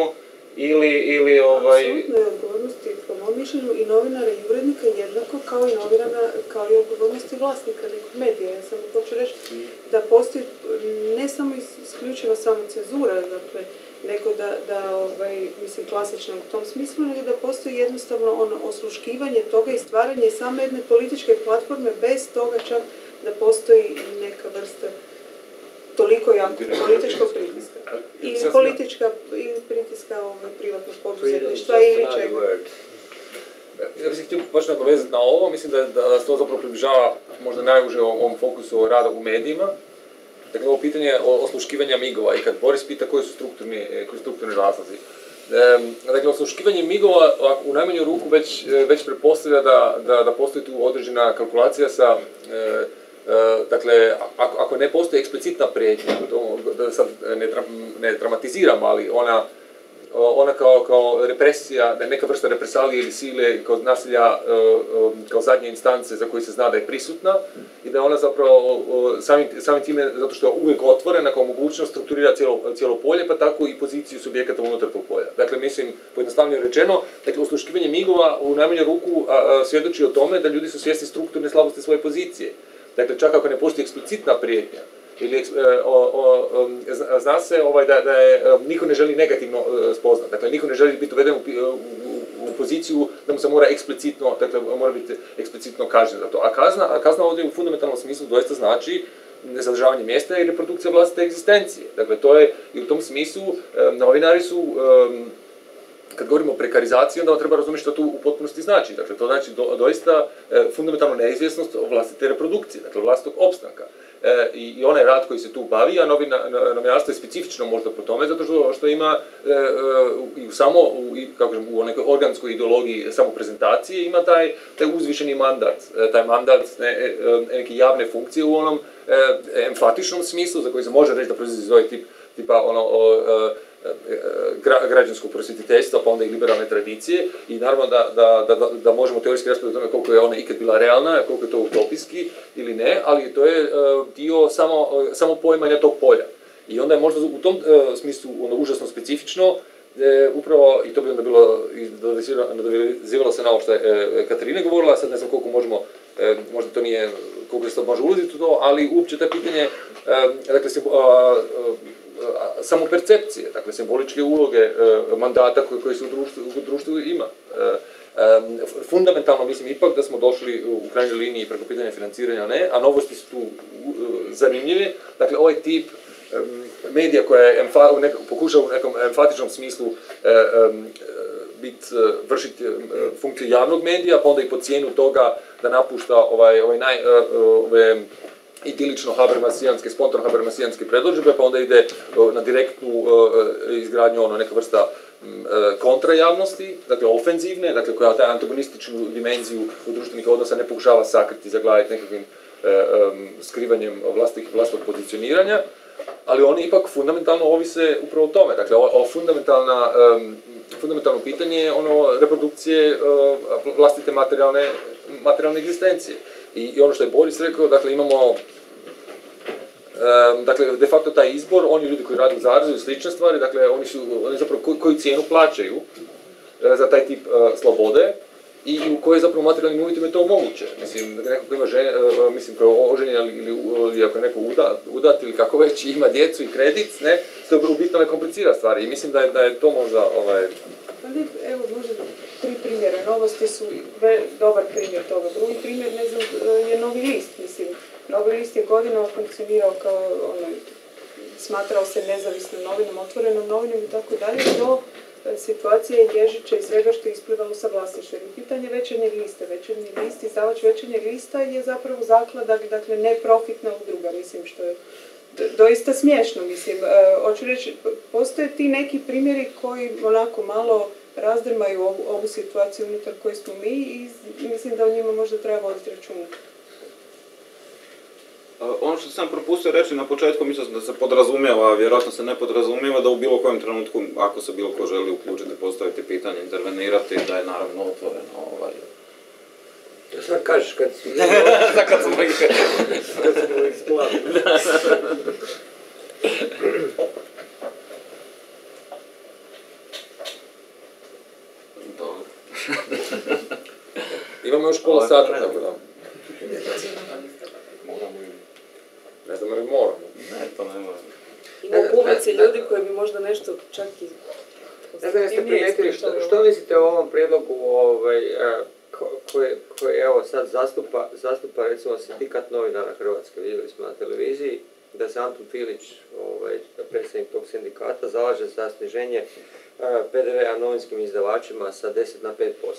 ili Apsolutno je odgovornosti, po mom mišljenju, i novinara i urednika jednako kao i novinara, kao i odgovornosti vlasnika nekog medija. Ja sam hoću reći da postoji ne samo isključivo samo cenzura, dakle, nego mislim, klasično u tom smislu, nego da postoji jednostavno ono osluškivanje toga i stvaranje i same jedne političke platforme bez toga čak da postoji i neka vrsta toliko jako političkog pritiska. Ili pritiska privatnog poduzetništva ili čega. Ja bih se htio baš nadovezati na ovo, mislim da se to zapravo približava možda najuže ovom fokusu rada u medijima. Dakle, ovo pitanje osluškivanja migova i kad Boris pita koji su strukturni razlozi. Dakle, osluškivanje migova u najmanju ruku već pretpostavlja da postoji tu određena kalkulacija sa dakle, ako ne postoji eksplicitna prijetnja, da sad ne dramatiziram, ali ona kao represija, neka vrsta represalije ili sile kao nasilja kao zadnje instance za koju se zna da je prisutna i da ona zapravo samim time, zato što je uvijek otvorena kao mogućnost, strukturira cijelo polje, pa tako i poziciju subjekata unutar tog polja. Dakle, mislim, pojednostavljeno rečeno, dakle, osluškivanje migova u najmanju ruku svjedoči o tome da ljudi su svjesni strukturne slabosti svoje pozicije. Dakle, čak ako ne postoji eksplicitna prijetnja, ili zna se da niko ne želi negativno spoznat. Dakle, niko ne želi biti uveden u poziciju da mu se mora eksplicitno, dakle, mora biti eksplicitno kažnjen za to. A kazna ovdje u fundamentalnom smislu doista znači nezadržavanje mjesta i reprodukcija vlastite egzistencije. Dakle, to je i u tom smislu novinari su, kad govorimo o prekarizaciji, onda treba razumjeti što tu u potpunosti znači. Dakle, to znači doista fundamentalnu neizvjesnost vlastite reprodukcije, dakle, vlastitog opstanka. I onaj rad koji se tu bavi, a novinarstvo je specifično možda po tome, zato što ima u nekoj organskoj ideologiji samoprezentacije ima taj uzvišeni mandat, taj mandat neke javne funkcije u onom emfatičnom smislu, za koji se može reći da proizlazi iz ovih tipa građanskog prosvjetiteljstva, pa onda i liberalne tradicije i naravno da možemo teorijski raspraviti o tome koliko je ona ikad bila realna, koliko je to utopijski ili ne, ali to je dio samo poimanja tog polja. I onda je možda u tom smislu užasno specifično, upravo, i to bi onda bilo, nadovezivalo se na ovo što je Katarina govorila, sad ne znam koliko možemo, možda to nije, koliko se to može ulaziti u to, ali uopće to pitanje, dakle, samopercepcije, dakle, simboličke uloge mandata koji se u društvu ima. Fundamentalno mislim ipak da smo došli u krajnjoj liniji preko pitanja financiranja, ne, a novosti su tu zanimljive. Dakle, ovaj tip medija koja pokušava u nekom emfatičnom smislu vršiti funkciju javnog medija, pa onda i po cijenu toga da napušta ove idilično habermasijanske, spontano habermasijanske predodžbe, pa onda ide na direktnu izgradnju neka vrsta kontrajavnosti, dakle ofenzivne, dakle koja taj antagonističnu dimenziju u društvenih odnosa ne pokušava sakriti, zaglaviti nekakvim skrivanjem vlastitog pozicioniranja, ali oni ipak fundamentalno ovise upravo o tome. Dakle, fundamentalno pitanje je reprodukcije vlastite materijalne egzistencije. I ono što je Boris rekao, dakle, imamo de facto taj izbor, oni ljudi koji rade u Zarezu i slične stvari, dakle, oni zapravo koju cijenu plaćaju za taj tip slobode i u koje zapravo materijalnim uvjetima je to moguće. Mislim, da neko ko ima koji je oženjen ili ako je neko udat ili kako već ima djecu i kredit, ne, to u bitno ne komplicira stvari i mislim da je to možda Evo, možda 3 primjera. Novosti su dobar primjer toga. Drugi primjer, ne znam, je Novi list. Mislim, Novi list je godinama funkcionirao kao, smatrao se nezavisnom novinom, otvorenom novinom i tako dalje, do situacije Ježića i svega što je isplivalo sa vlasništvom. Pitanje Večernjeg lista. Večernji list, izdavač Večernjeg lista je zapravo zaklada, dakle, neprofitna udruga, mislim, što je doista smiješno, mislim. Hoću reći, postoje ti neki primjeri koji onako malo razdrmaju ovu situaciju unutar koje smo mi i mislim da o njima možda treba voditi računa. Ono što sam propustio reći na početku, mislim da se podrazumijeva, vjerojatno se ne podrazumijeva da u bilo kojem trenutku, ako se bilo ko želi uključiti, postaviti pitanje, intervenirati, da je naravno otvoreno. Sad kažeš kad su... Kad smo isplavili. Imamo još pola sata, tako da. Moramo ili... Ne znam, ali moramo. Ne, to ne moramo. Ima u publici ljudi koji bi možda nešto čak i Ne znam, jeste primijetili, što mislite o ovom prijedlogu koji evo sad zastupa recimo sindikat novinara Hrvatske, vidjeli smo na televiziji, da se Antun Filić, predsjednik tog sindikata, zalaže za sniženje PDV-a novinskim izdavačima sa 10 na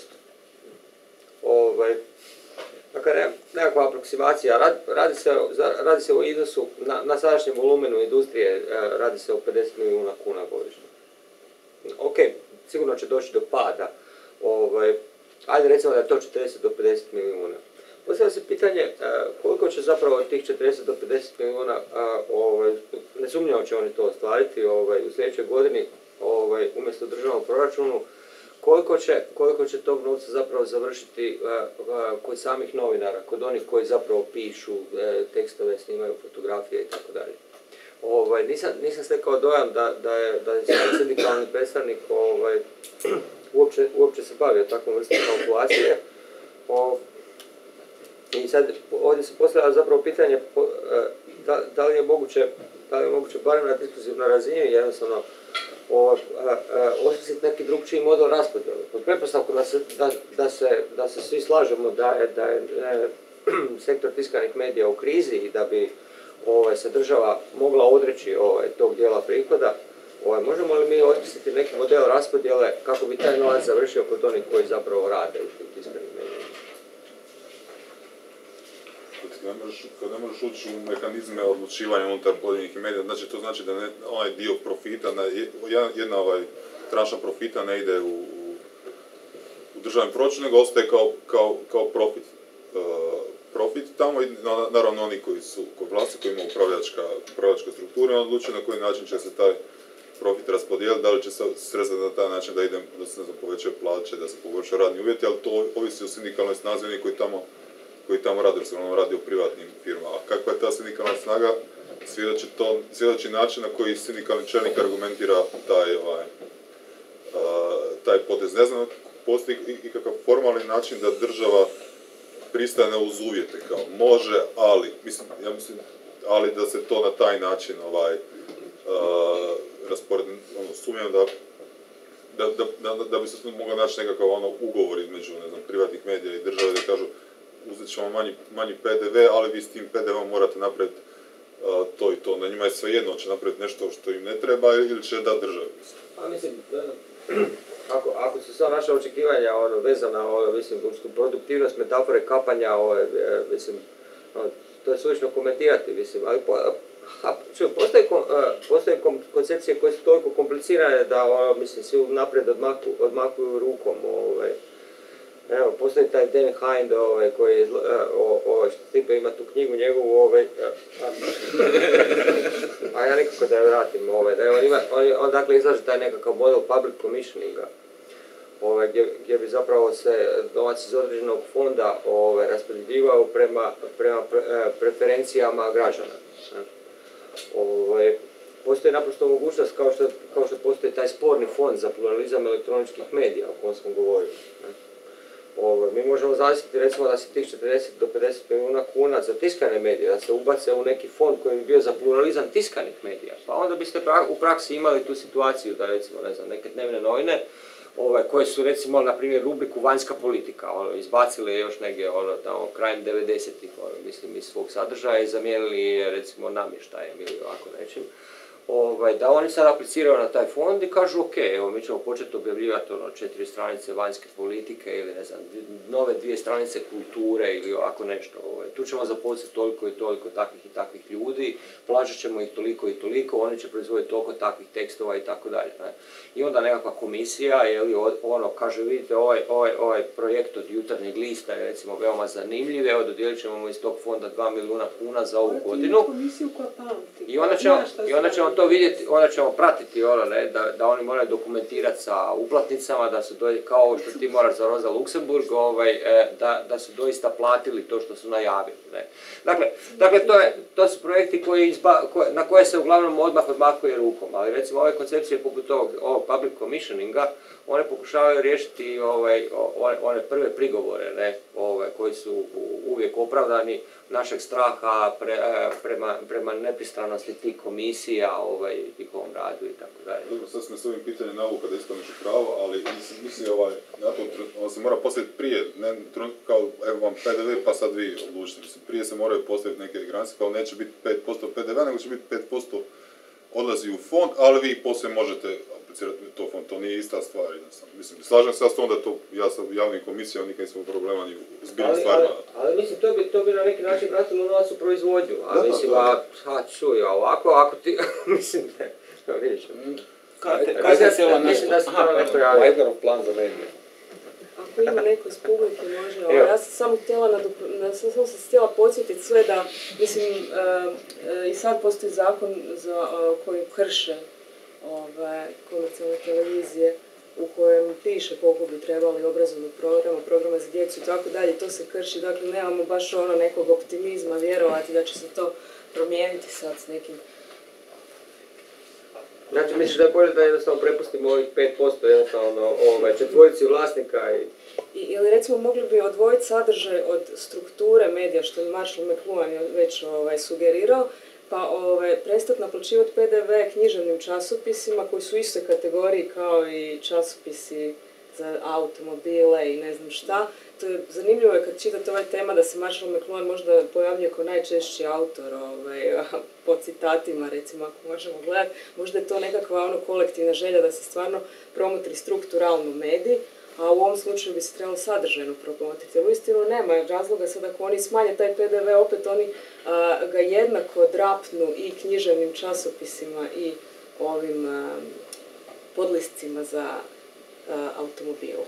5%. Dakle, nekakva aproksimacija, radi se o iznosu, na sadašnjem volumenu industrije radi se o 50 milijuna kuna godišnje. Ok, sigurno će doći do pada, ajde recimo da je to 40 do 50 milijuna. Postavlja se pitanje koliko će zapravo od tih 40 do 50 milijuna, nesumnjivo će oni to ostvariti u sljedećoj godini, umjesto državnom proračunu, koliko će tog novca zapravo završiti kod samih novinara, kod onih koji zapravo pišu tekstove, snimaju fotografije i tako dalje. Nisam stekao dojam da je sindikalni predstavnik uopće se bavio takvom vrstom kalkulacije. I sad ovdje se postavlja zapravo pitanje da li je moguće barem na diskuzivnoj razini jednostavno osmisliti neki drugčiji model raspodjele. Pod pretpostavkom da se svi slažemo da je sektor tiskanih medija u krizi i da bi se država mogla odreći tog dijela prihoda, možemo li mi osmisliti neki model raspodjele kako bi taj novac završio kod onih koji zapravo rade u tim tiskanim medijima? Kad ne možeš ući u mehanizme odlučivanja unutar pojedinih medija, znači to znači da onaj dio profita, jedna tranša profita ne ide u državni proračun, nego ostaje kao profit. Profit tamo i naravno oni koji su kod vlasti, koji imaju upravljačka struktura, odlučuju na koji način će se taj profit raspodijeliti, da li će se sredstva na taj način da se povećaju plaće, da se poboljšaju radni uvjeti, ali to ovisi o sindikalnoj snazi onih koji tamo rade, jer se ono radi o privatnim firmama. A kakva je ta sindikalna snaga, svjedoči način na koji sindikalni čelnik argumentira taj potez. Ne znam, postoji ikakav formalni način da država pristane uz uvjete, kao može, ali, ali da se to na taj način raspored, sumnjam da bi se mogao naći nekakav ugovor između, ne znam, privatnih medija i države da kažu uzet ćemo manji PDV, ali vi s tim PDV-om morate napraviti to i to. Na njima je svejedno, će napraviti nešto što im ne treba ili će da državi. Pa mislim, ako su sva naša očekivanja vezana uz produktivnost, metafore kapanja, to je suvišno komentirati, ali postoje koncepcije koje su toliko komplicirane da svi naprijed odmakuju rukom. Evo, postoji taj Dan Hind koji je, Stipe ima tu knjigu njegovu, a ja nikako da je vratim, on dakle izlaže taj nekakav model public commissioninga, gdje bi zapravo se novac iz određenog fonda raspodjeljivao prema preferencijama građana. Postoji naprosto mogućnost, kao što postoji taj sporni fond za pluralizam elektroničkih medija o kojem smo govorili. Mi možemo zamisliti recimo da se tih 40 do 50 milijuna kuna za tiskane medije, da se ubace u neki fond koji bi bio za pluralizam tiskanih medija. Pa onda biste u praksi imali tu situaciju da recimo, ne znam, neke dnevne novine koje su recimo, na primjer, rubriku vanjska politika, izbacili još negdje tamo krajem 90-ih, iz svog sadržaja i zamijenili recimo namještajem ili ovako nečim. Da oni sad apliciraju na taj fond i kažu ok, evo mi ćemo početi objavljivati 4 stranice vanjske politike ili ne znam, nove 2 stranice kulture ili ovako nešto. Tu ćemo zaposliti toliko i toliko takvih i takvih ljudi, plaćat ćemo ih toliko i toliko, oni će proizvoditi toliko takvih tekstova i tako dalje. I onda nekakva komisija kaže vidite ovaj projekt od Jutarnjeg lista je recimo veoma zanimljiv, evo dodijelit ćemo mu iz tog fonda 2 milijuna kuna za ovu godinu. I onda ćemo to vidjeti, onda ćemo pratiti da oni moraju dokumentirati sa uplatnicama, da su kao što ti moraš za Rosa Luxemburg, da su doista platili to što su najavili. Dakle, to su projekti na koje se uglavnom odmah odmakuje rukom, ali recimo ove koncepcije poput ovog public commissioninga, one pokušavaju riješiti one prve prigovore, ne, koji su uvijek opravdani, našeg straha prema nepristranosti tih komisija, njihovom radu i tako dalje. Dobro, sad smo s ovim pitanjem navuka da isto nešto pravo, ali mislim na to on se mora postaviti prije, ne kao evo vam PDV pa sad vi odlučite. Mislim, prije se moraju postaviti neke granice, kao neće biti 5% PDV, nego će biti 5% odlazi u fond, ali vi poslije možete aplicirati to fond, to nije ista stvar. Mislim, slažem se s tom da to, ja sam u javnim komisijama nikad nisam problema ni u zbiljnim stvarima. Ali mislim, to bi na neki način vratilo novac u proizvodnju, a mislim, čuj, ovako, ako ti, mislim, ne, vidiš. Mislim da se to nešto javio. Leitnerov plan za medije. Ako ima neko iz publike, može. Ja sam samo htjela podsjetiti sve da, mislim, i sad postoji zakon koji krše komercijalne televizije, u kojem piše koliko bi trebali obrazovnog programa za djecu i tako dalje, to se krši, dakle nemamo baš nekog optimizma vjerovati da će se to promijeniti sad s nekim. Znači, misliš da je bolje da jednostavno prepustimo ovih 5% jednostavno četvorici vlasnika ili recimo mogli bi odvojiti sadržaj od strukture medija, što je Marshall McLuhan već sugerirao, pa prestati naplaćivati PDV književnim časopisima koji su u istoj kategoriji kao i časopisi za automobile i ne znam šta. To je zanimljivo kad čitate ovaj tema da se Marshall McLuhan možda pojavljuje kao najčešći autor po citatima, recimo ako možemo gledati. Možda je to nekakva kolektivna želja da se stvarno promotri strukturalno medij, a u ovom slučaju bi se trebalo sadržajno promotriti. Jer uistinu nema razloga sad ako oni smanje taj PDV, opet oni ga jednako drapnu i književnim časopisima i ovim podliscima za automobile.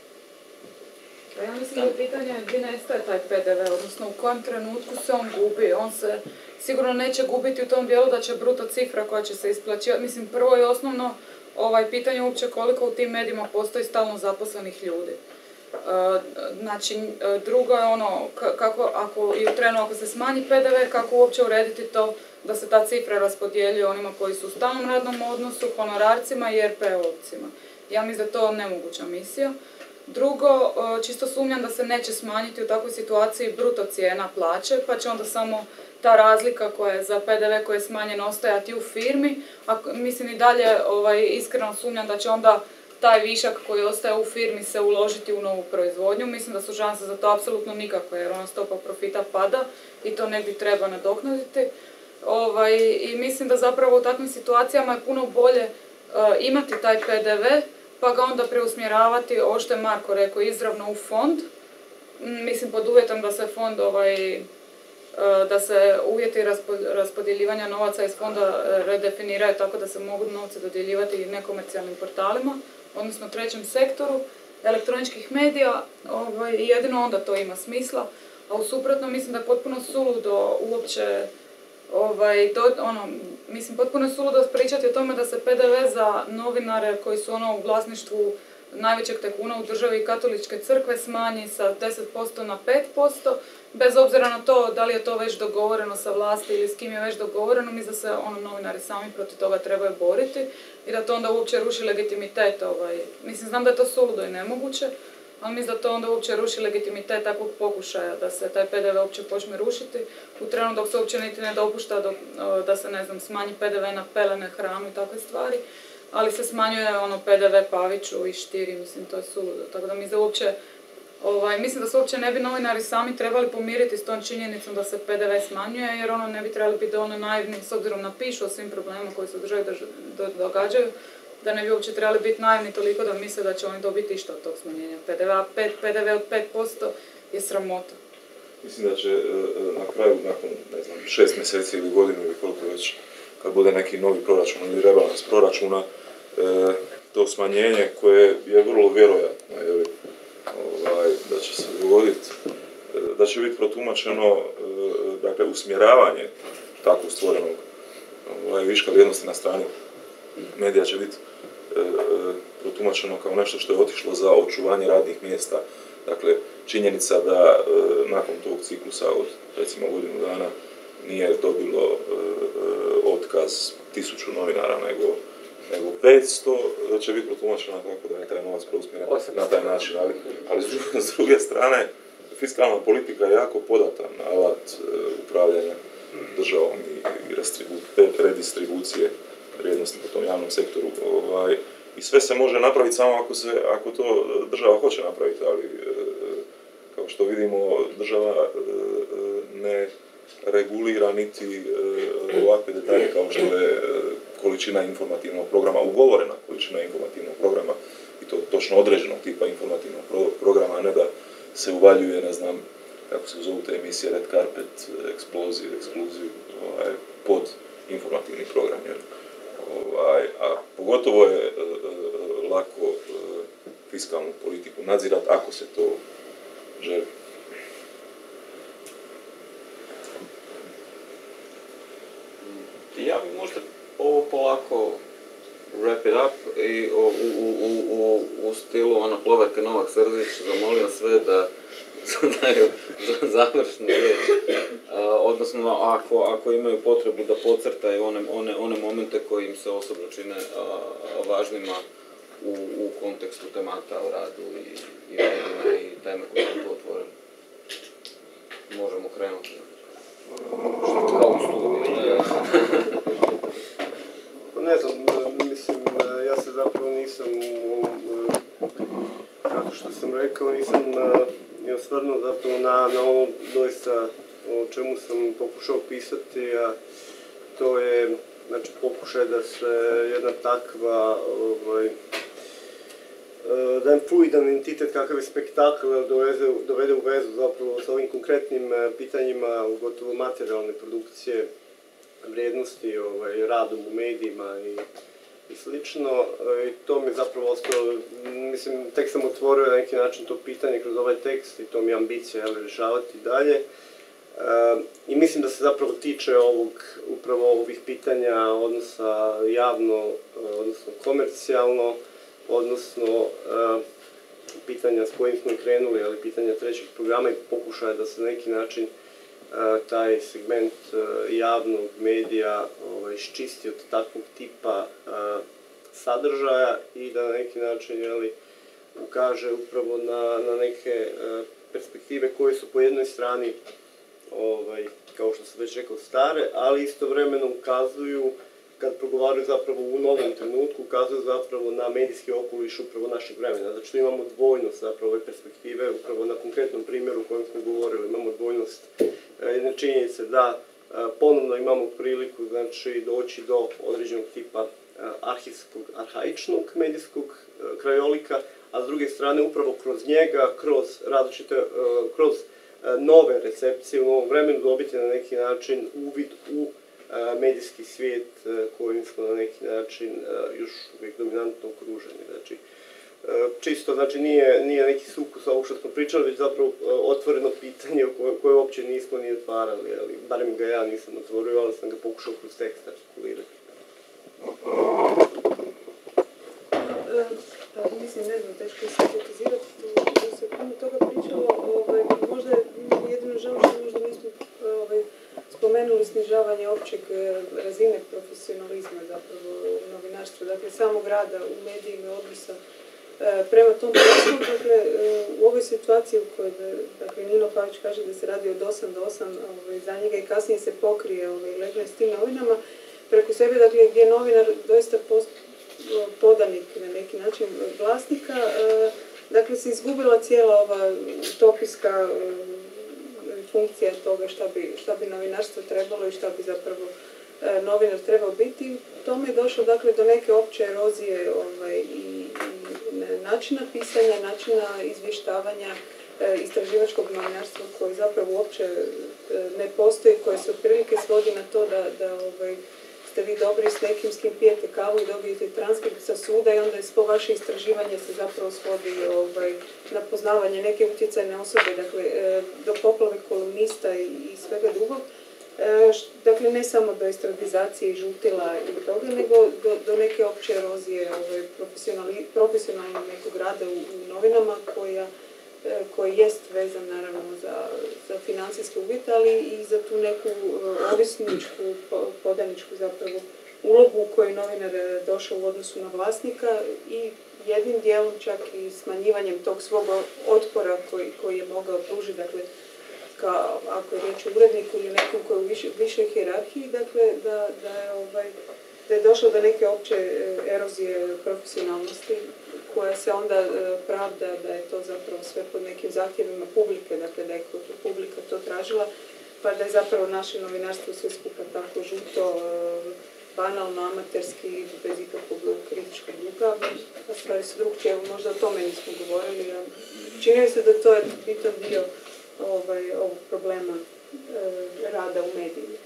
Ja mislim da pitanje je gdje nestaje taj PDV, odnosno u kojem trenutku se on gubi. On se sigurno neće gubiti u tom dijelu da će bruto cifra koja će se isplaćivati. Mislim, prvo i osnovno pitanje uopće koliko u tim medijima postoji stalno zaposlenih ljudi. Znači, drugo je kako ako i u trenu ako se smanji PDV, kako uopće urediti to da se ta cifra raspodjeljuje onima koji su u stalnom radnom odnosu, honorarcima i RP-ovcima. Ja mislim da je to nemoguća misija. Drugo, čisto sumnjam da se neće smanjiti u takvoj situaciji bruto cijena plaće, pa će onda samo ta razlika koja je za PDV koji je smanjen ostajati u firmi. Mislim i dalje iskreno sumnjam da će onda taj višak koji ostaje u firmi se uložiti u novu proizvodnju. Mislim da su šanse za to apsolutno nikakve jer ona stopa profita pada i to negdje treba nadoknaditi. I mislim da zapravo u takvim situacijama je puno bolje imati taj PDV pa ga onda preusmjeravati, ovo što je Marko rekao, izravno u fond. Mislim pod uvjetom da se fond da se uvjeti raspodjeljivanja novaca iz fonda redefiniraju tako da se mogu novce dodjeljivati nekomercijalnim portalima, odnosno trećem sektoru elektroničkih medija, i jedino onda to ima smisla. A u suprotno mislim da je potpuno suludo uopće mislim, potpuno je suludo pričati o tome da se PDV za novinare koji su u vlasništvu najvećeg tajkuna u državi Katoličke crkve smanji sa 10% na 5%, bez obzira na to da li je to već dogovoreno sa vlasti ili s kim je već dogovoreno, mislim da se novinari sami protiv toga trebaju boriti i da to onda uopće ruši legitimitet. Mislim, znam da je to suludo i nemoguće, ali mislim da to onda uopće ruši legitimitet takvog pokušaja da se taj PDV uopće počne rušiti u trenu dok se uopće niti ne dopušta da se, ne znam, smanji PDV na pelene, hranu i takve stvari, ali se smanjuje PDV Paviću i Štiri, mislim, to je suludo. Tako da mislim da se uopće ne bi novinari sami trebali pomiriti s tom činjenicom da se PDV smanjuje, jer ne bi trebali biti dovoljno naivni s obzirom na pišu o svim problemima koji se u državi događaju, da ne bi uopće trebali biti naivni toliko da misle da će oni dobiti išta od tog smanjenja PDV od 5% je sramota. Mislim da će na kraju, nakon, ne znam, 6 mjeseci ili godinu ili koliko već, kad bude neki novi proračun ili rebalans proračuna, to smanjenje koje je vrlo vjerojatno, da će se dogoditi, da će biti protumačeno, dakle, usmjeravanje tako stvorenog viška vrijednosti na strani medija će biti protumačeno kao nešto što je otišlo za očuvanje radnih mjesta. Dakle, činjenica da nakon tog ciklusa od recimo godinu dana nije dobilo otkaz 1000 novinara, nego nego 500 će biti protumačeno tako da je taj novac preusmjeren na taj način, ali s druge strane, fiskalna politika je jako podatan alat upravljanja državom i redistribucije vrijednosti po tom javnom sektoru. I sve se može napraviti samo ako to država hoće napraviti, ali kao što vidimo, država ne regulira niti ovakve detalje kao što je količina informativnog programa, ugovorena količina informativnog programa i to točno određenog tipa informativnog programa, a ne da se uvaljuje, ne znam, kako se zovu te emisije, Red Carpet, Exclusive, pod informativni program. A pogotovo je lako fiskalnu politiku nadzirati ako se to želi. Ja bih možda ovo polako wrap it up i u stilu Ploverke Novak Srzić zamolio sve da daju završnu riječ. Odnosno, ako imaju potrebu da podcrtaju one momente koji im se osobno čine važnima u kontekstu temata o radu i medijima i teme koje smo tu otvorili. Možemo krenuti. Kao u studiju. Ne znam, mislim, ja se zapravo nisam, kako što sam rekao, nisam osvrnuo zapravo na ovo doista o čemu sam pokušao pisati, a to je, znači, pokušaj da se jedna takva, da je fluidan entitet kakav je spektakl dovede u vezu zapravo s ovim konkretnim pitanjima gotovo materijalne produkcije vrijednosti, radom u medijima i slično. I to mi je zapravo ostalo, mislim, tek sam otvorio na neki način to pitanje kroz ovaj tekst i to mi je ambicija rješavati dalje. I mislim da se zapravo tiče upravo ovih pitanja odnosa javno, odnosno komercijalno, odnosno pitanja s kojim smo krenuli, ali pitanja trećeg programa i pokušaja da se na neki način taj segment javnog medija iščisti od takvog tipa sadržaja i da na neki način ukaže upravo na neke perspektive koje su po jednoj strani, kao što sam već rekao, stare, ali istovremeno ukazuju, kad progovaraju zapravo u novom trenutku, ukazuju zapravo na medijski okoliš upravo našeg vremena. Znači imamo dvojnost zapravo ove perspektive, upravo na konkretnom primjeru o kojem smo govorili, imamo dvojnost jedne činjenice da ponovno imamo priliku, znači, doći do određenog tipa arhivskog, arhaičnog medijskog krajolika, a s druge strane upravo kroz njega, kroz različite, kroz nove recepcije u novom vremenu dobiti na neki način uvid u medijski svijet kojim smo na neki način još uvijek dominantno okruženi. Znači, čisto, znači, nije neki sukus ovog što smo pričali, već zapravo otvoreno pitanje koje uopće nismo ni otvarali, ali barem ga ja nisam otvorio, ali sam ga pokušao kroz tekst artikulirati. Mislim, ne znam, teško je sintetizirati, tu se puno toga pričalo, možda jedino žao što možda nismo spomenuli snižavanje općeg razine profesionalizma zapravo u novinarstvu, dakle samog rada u medijima, odnosa prema tom poslu. Dakle, u ovoj situaciji u kojoj Nino Pavić kaže da se radi od 8 do 8 za njega i kasnije se pokrije legne s tim novinama preko sebe, dakle gdje je novinar doista podanik na neki način vlasnika, dakle se izgubila cijela ova utopijska funkcija toga šta bi novinarstvo trebalo i šta bi zapravo novinar trebao biti. Tome je došlo, dakle, do neke opće erozije i načina pisanja, načina izvještavanja, istraživačkog novinarstva koji zapravo uopće ne postoji, koje se otprilike svodi na to da ste vi dobri s nekim s kim pijete kavu i dobijete transkript sa suda i onda svo vaše istraživanje se zapravo svodi na poznavanje neke utjecajne osobe, dakle do poplave kolumnista i svega drugog. Dakle, ne samo do estradizacije i žutila i toga, nego do neke opće erozije profesionalnog nekog rada u novinama koji jest vezan naravno za financijske uvjete, ali i za tu neku ovisničku, podaničku zapravo ulogu u kojoj novinar došao u odnosu na vlasnika i jednim dijelom čak i smanjivanjem tog svog otpora koji je mogao pružiti, dakle, ako je riječ o uredniku ili nekom koji je u višoj hijerarhiji, dakle, da je došlo do neke opće erozije profesionalnosti koja se onda pravda da je to zapravo sve pod nekim zahtjevima publike, dakle da je publika to tražila, pa da je zapravo naše novinarstvo sve skupa tako žuto, banalno, amaterski, bez ikakvog kritičkog duha, a stvari su drugčije, možda o tome nismo govorili, a čini mi se da to je bitan dio ovog problema rada u medijima.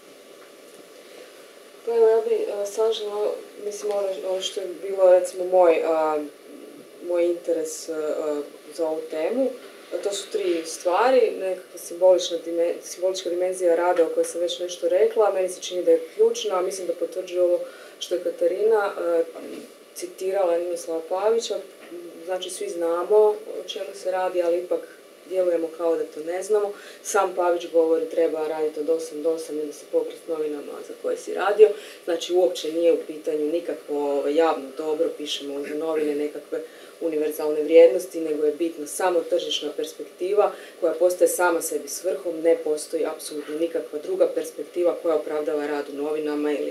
Pa evo, ja bih sažela, mislim, ono što je bilo, recimo, moj interes za ovu temu. To su 3 stvari, nekakva simbolička dimenzija rada o kojoj sam već nešto rekla, meni se čini da je ključna, a mislim da potvrđuje ovo što je Katarina citirala Ninoslava Pavića. Znači, svi znamo o čemu se radi, ali ipak djelujemo kao da to ne znamo. Sam Pavić govori treba raditi od 8 do 8 ili se pokriti novinama za koje si radio. Znači, uopće nije u pitanju nikakvo javno dobro, pišemo za novine nekakve univerzalne vrijednosti, nego je bitna samo tržišna perspektiva koja postaje sama sebi svrhom, ne postoji apsolutno nikakva druga perspektiva koja opravdava rad u novinama ili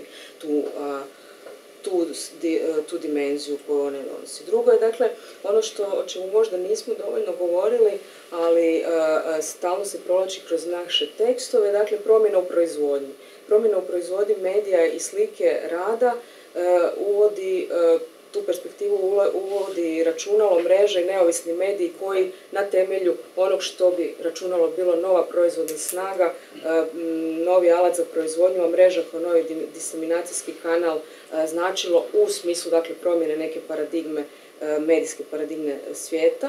tu dimenziju koju one donosi. Drugo je, dakle, ono o čemu možda nismo dovoljno govorili, ali stalno se provlači kroz naše tekstove, dakle, promjena u proizvodnji. Promjena u proizvodnji medija i slike rada uvodi tu perspektivu, uvodi računalo, mreže i neovisni mediji koji na temelju onog što bi računalo bilo nova proizvodna snaga, novi alat za proizvodnju, a mreža kao novi diseminacijski kanal značilo u smislu, dakle, promjene neke paradigme, medijske paradigme svijeta.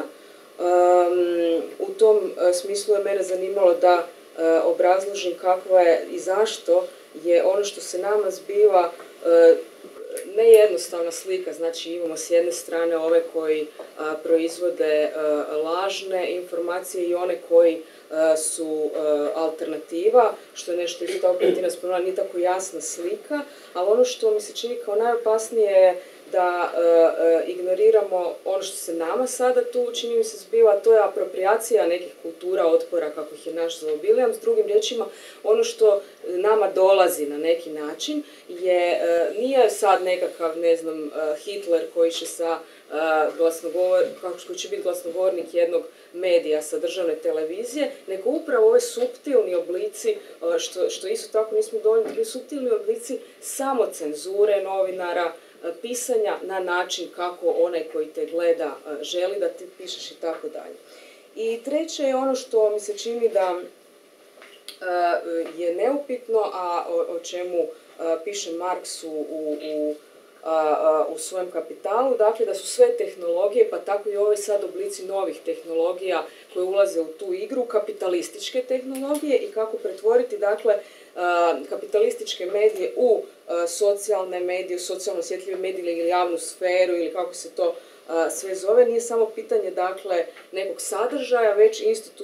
U tom smislu je mene zanimalo da obrazložim kakva je i zašto je ono što se nama zbiva nejednostavna slika. Znači, imamo s jedne strane ove koji proizvode lažne informacije i one koji su alternativa, što je nešto isto tako Katarina spomenula, nije tako jasna slika, ali ono što mi se čini kao najopasnije je da ignoriramo ono što se nama sada tu, čini mi se, zbiva, a to je apropriacija nekih kultura otpora, kako ih je naš zaobilijam. S drugim riječima, ono što nama dolazi na neki način nije sad nekakav, ne znam, Hitler koji će koji će biti glasnogovornik jednog medija sa državne televizije, nego upravo ove suptilni oblici, što isto tako nismo dovoljno, bili suptilni oblici samocenzure novinara, pisanja na način kako onaj koji te gleda želi da ti pišeš i tako dalje. I treće je ono što mi se čini da je neupitno, a o čemu piše Marks u svojem Kapitalu, dakle da su sve tehnologije, pa tako i ovi sad oblici novih tehnologija koje ulaze u tu igru, kapitalističke tehnologije i kako pretvoriti, dakle, kapitalističke medije u socijalne medije, socijalno osjetljive medije ili javnu sferu ili kako se to sve zove. Nije samo pitanje, dakle, nekog sadržaja, već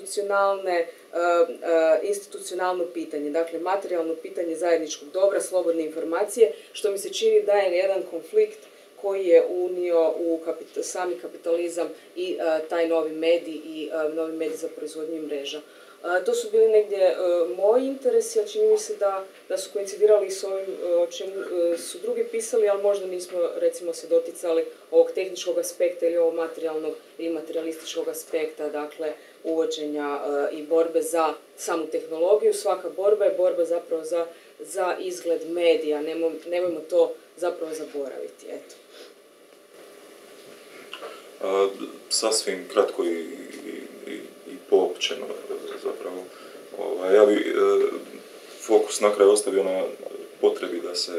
institucionalno pitanje, dakle materijalno pitanje zajedničkog dobra, slobodne informacije, što mi se čini da je jedan konflikt koji je unio u sami kapitalizam i taj novi medij i novi medij za proizvodnju mreža. To su bili negdje moji interesi, a čini mi se da su koincidirali s ovim o čemu su drugi pisali, ali možda nismo, recimo, se doticali ovog tehničkog aspekta ili ovog materijalnog i materialističkog aspekta, dakle, uvođenja i borbe za samu tehnologiju. Svaka borba je borba zapravo za izgled medija, nemojmo to zapravo zaboraviti, eto. Sasvim kratko i poopćeno zapravo. Ja bi fokus na kraju ostavio na potrebi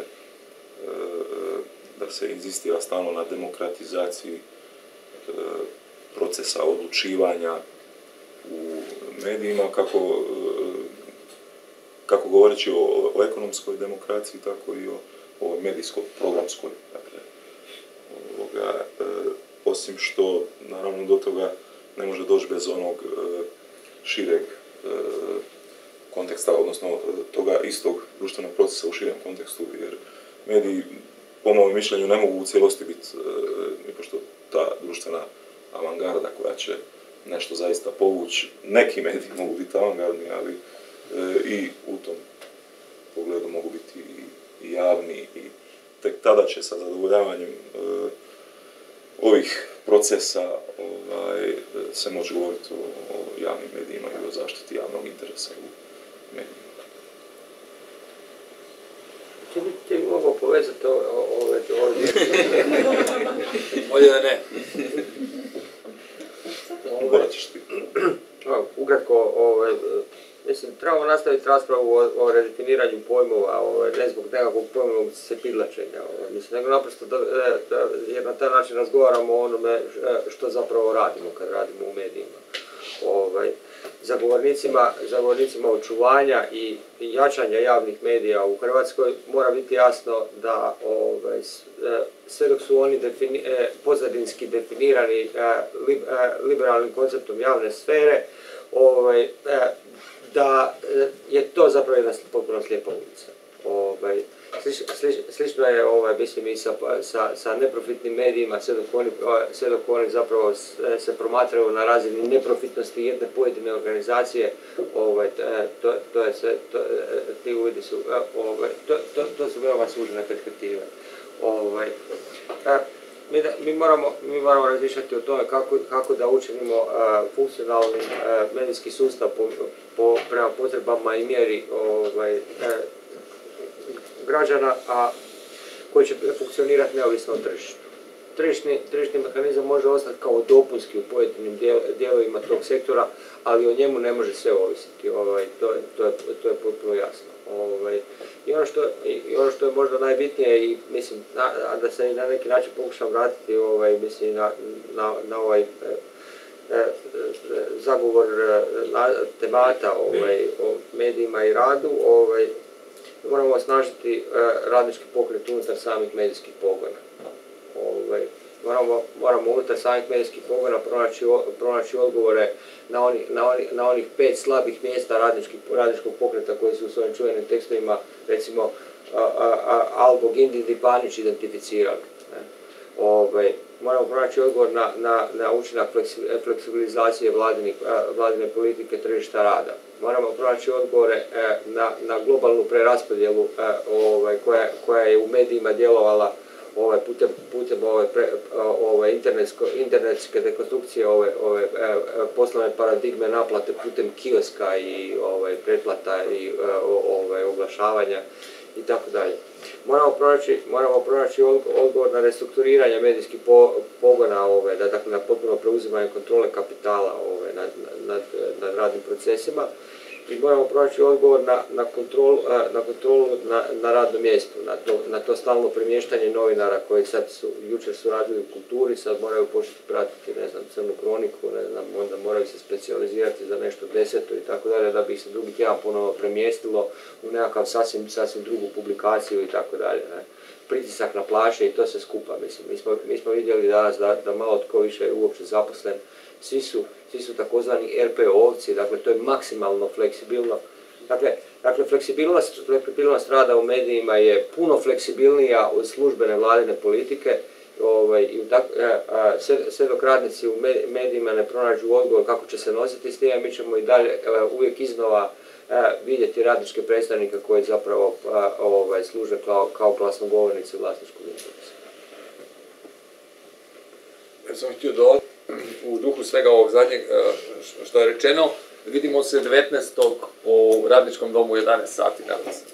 da se inzistira stalno na demokratizaciji procesa odlučivanja u medijima, kako govoreći o ekonomskoj demokraciji, tako i o medijsko-programskoj. Dakle, osim što, naravno, do toga ne može doći bez onog šireg konteksta, odnosno toga istog društvenog procesa u širem kontekstu, jer mediji, po mom mišljenju, ne mogu u cijelosti biti nipošto ta društvena avangarda koja će nešto zaista povući. Neki mediji mogu biti avangardni, ali i u tom pogledu mogu biti i javni, i tek tada će sa zadovoljavanjem ovih procesa se moći govoriti o javnim medijima i o zaštiti javnog interesa u medijima. Ti bi mogao povezati ovdje? Bolje da ne. Morat ćeš ti. Ukratko, mislim, trebamo nastaviti raspravu o redefiniranju pojmova, ne zbog nekakvog pojmovog sepidlačenja, mislim, nego naprosto jer na taj način razgovaramo o onome što zapravo radimo kad radimo u medijima. Zagovornicima očuvanja i jačanja javnih medija u Hrvatskoj mora biti jasno da sve dok su oni pozadinski definirani liberalnim konceptom javne sfere, da je to zapravo jedna potpuno slijepa ulica. Slično je, mislim, i sa neprofitnim medijima, sve dok oni zapravo se promatraju na razini neprofitnosti jedne pojedine organizacije, ti uvidi su, to su veoma sužene perspektive. Mi moramo razmišljati o tome kako da učinimo funkcionalni medijski sustav prema potrebama i mjeri građana, a koji će funkcionirati neovisno od tržišta. Tržišni mehanizam može ostati kao dopunski u pojedinim dijelovima tog sektora, ali o njemu ne može sve ovisiti. To je potpuno jasno. I ono što je možda najbitnije, i mislim da se i na neki način pokušam vratiti mislim, na ovaj zagovor temata o medijima i radu, moramo osnažiti radnički pokret unutar samih medijskih pogona. Moramo unutar samih medijskih pogona pronaći odgovore na onih 5 slabih mjesta radničkog pokreta koji su u svojim čuvenim tekstovima, recimo, Albo, Gindi, Dipanić identificirali. Moramo pronaći odgovor na učinak fleksibilizacije vladine politike tržišta rada. Moramo pronaći odgovore na globalnu preraspodjelu koja je u medijima djelovala putem internetske dekonstrukcije poslovne paradigme naplate putem kioska i pretplata i oglašavanja i tako dalje. Moramo pronaći odgovor na restrukturiranje medijskih pogona, dakle na potpuno preuzimanje kontrole kapitala nad radnim procesima, i moramo pronaći odgovor na kontrolu na radnom mjestu, na to stalno premještanje novinara koji jučer su radili u kulturi, sad moraju početi pratiti, ne znam, crnu kroniku, ne znam, onda moraju se specijalizirati za nešto deseto i tako dalje, da bi se drugi tjedan ponovno premjestilo u nekakav sasvim drugu publikaciju i tako dalje. Pritisak na plaće i to se skupa, mislim. Mi smo vidjeli danas da malo tko više je uopće zaposlen. Svi su takozvani RPO-ovci, dakle to je maksimalno fleksibilno. Dakle, fleksibilnost rada u medijima je puno fleksibilnija od službene vladine politike, sve dok radnici u medijima ne pronađu odgovor kako će se nositi s time, mi ćemo i dalje uvijek iznova vidjeti radničke predstavnike koji zapravo služe kao glasnogovornici vlasničkog interesa. Ja sam htio dodati u duhu svega ovog zadnjeg što je rečeno, vidimo se 19. u Radničkom domu u 11 sati danas.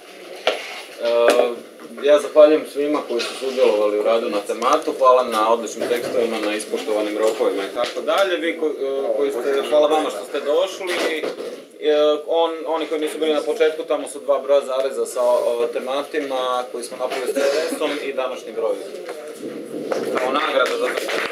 Ja zahvaljujem svima koji su sudjelovali u radu na tematu, hvala na odličnim tekstovima, na ispoštovanim rokovima i tako dalje. Hvala vama što ste došli. Oni koji nisu bili na početku, tamo su 2 broja zareza sa tematima koji smo napravili s CRS-om i današnji broj. Kao nagrada za to.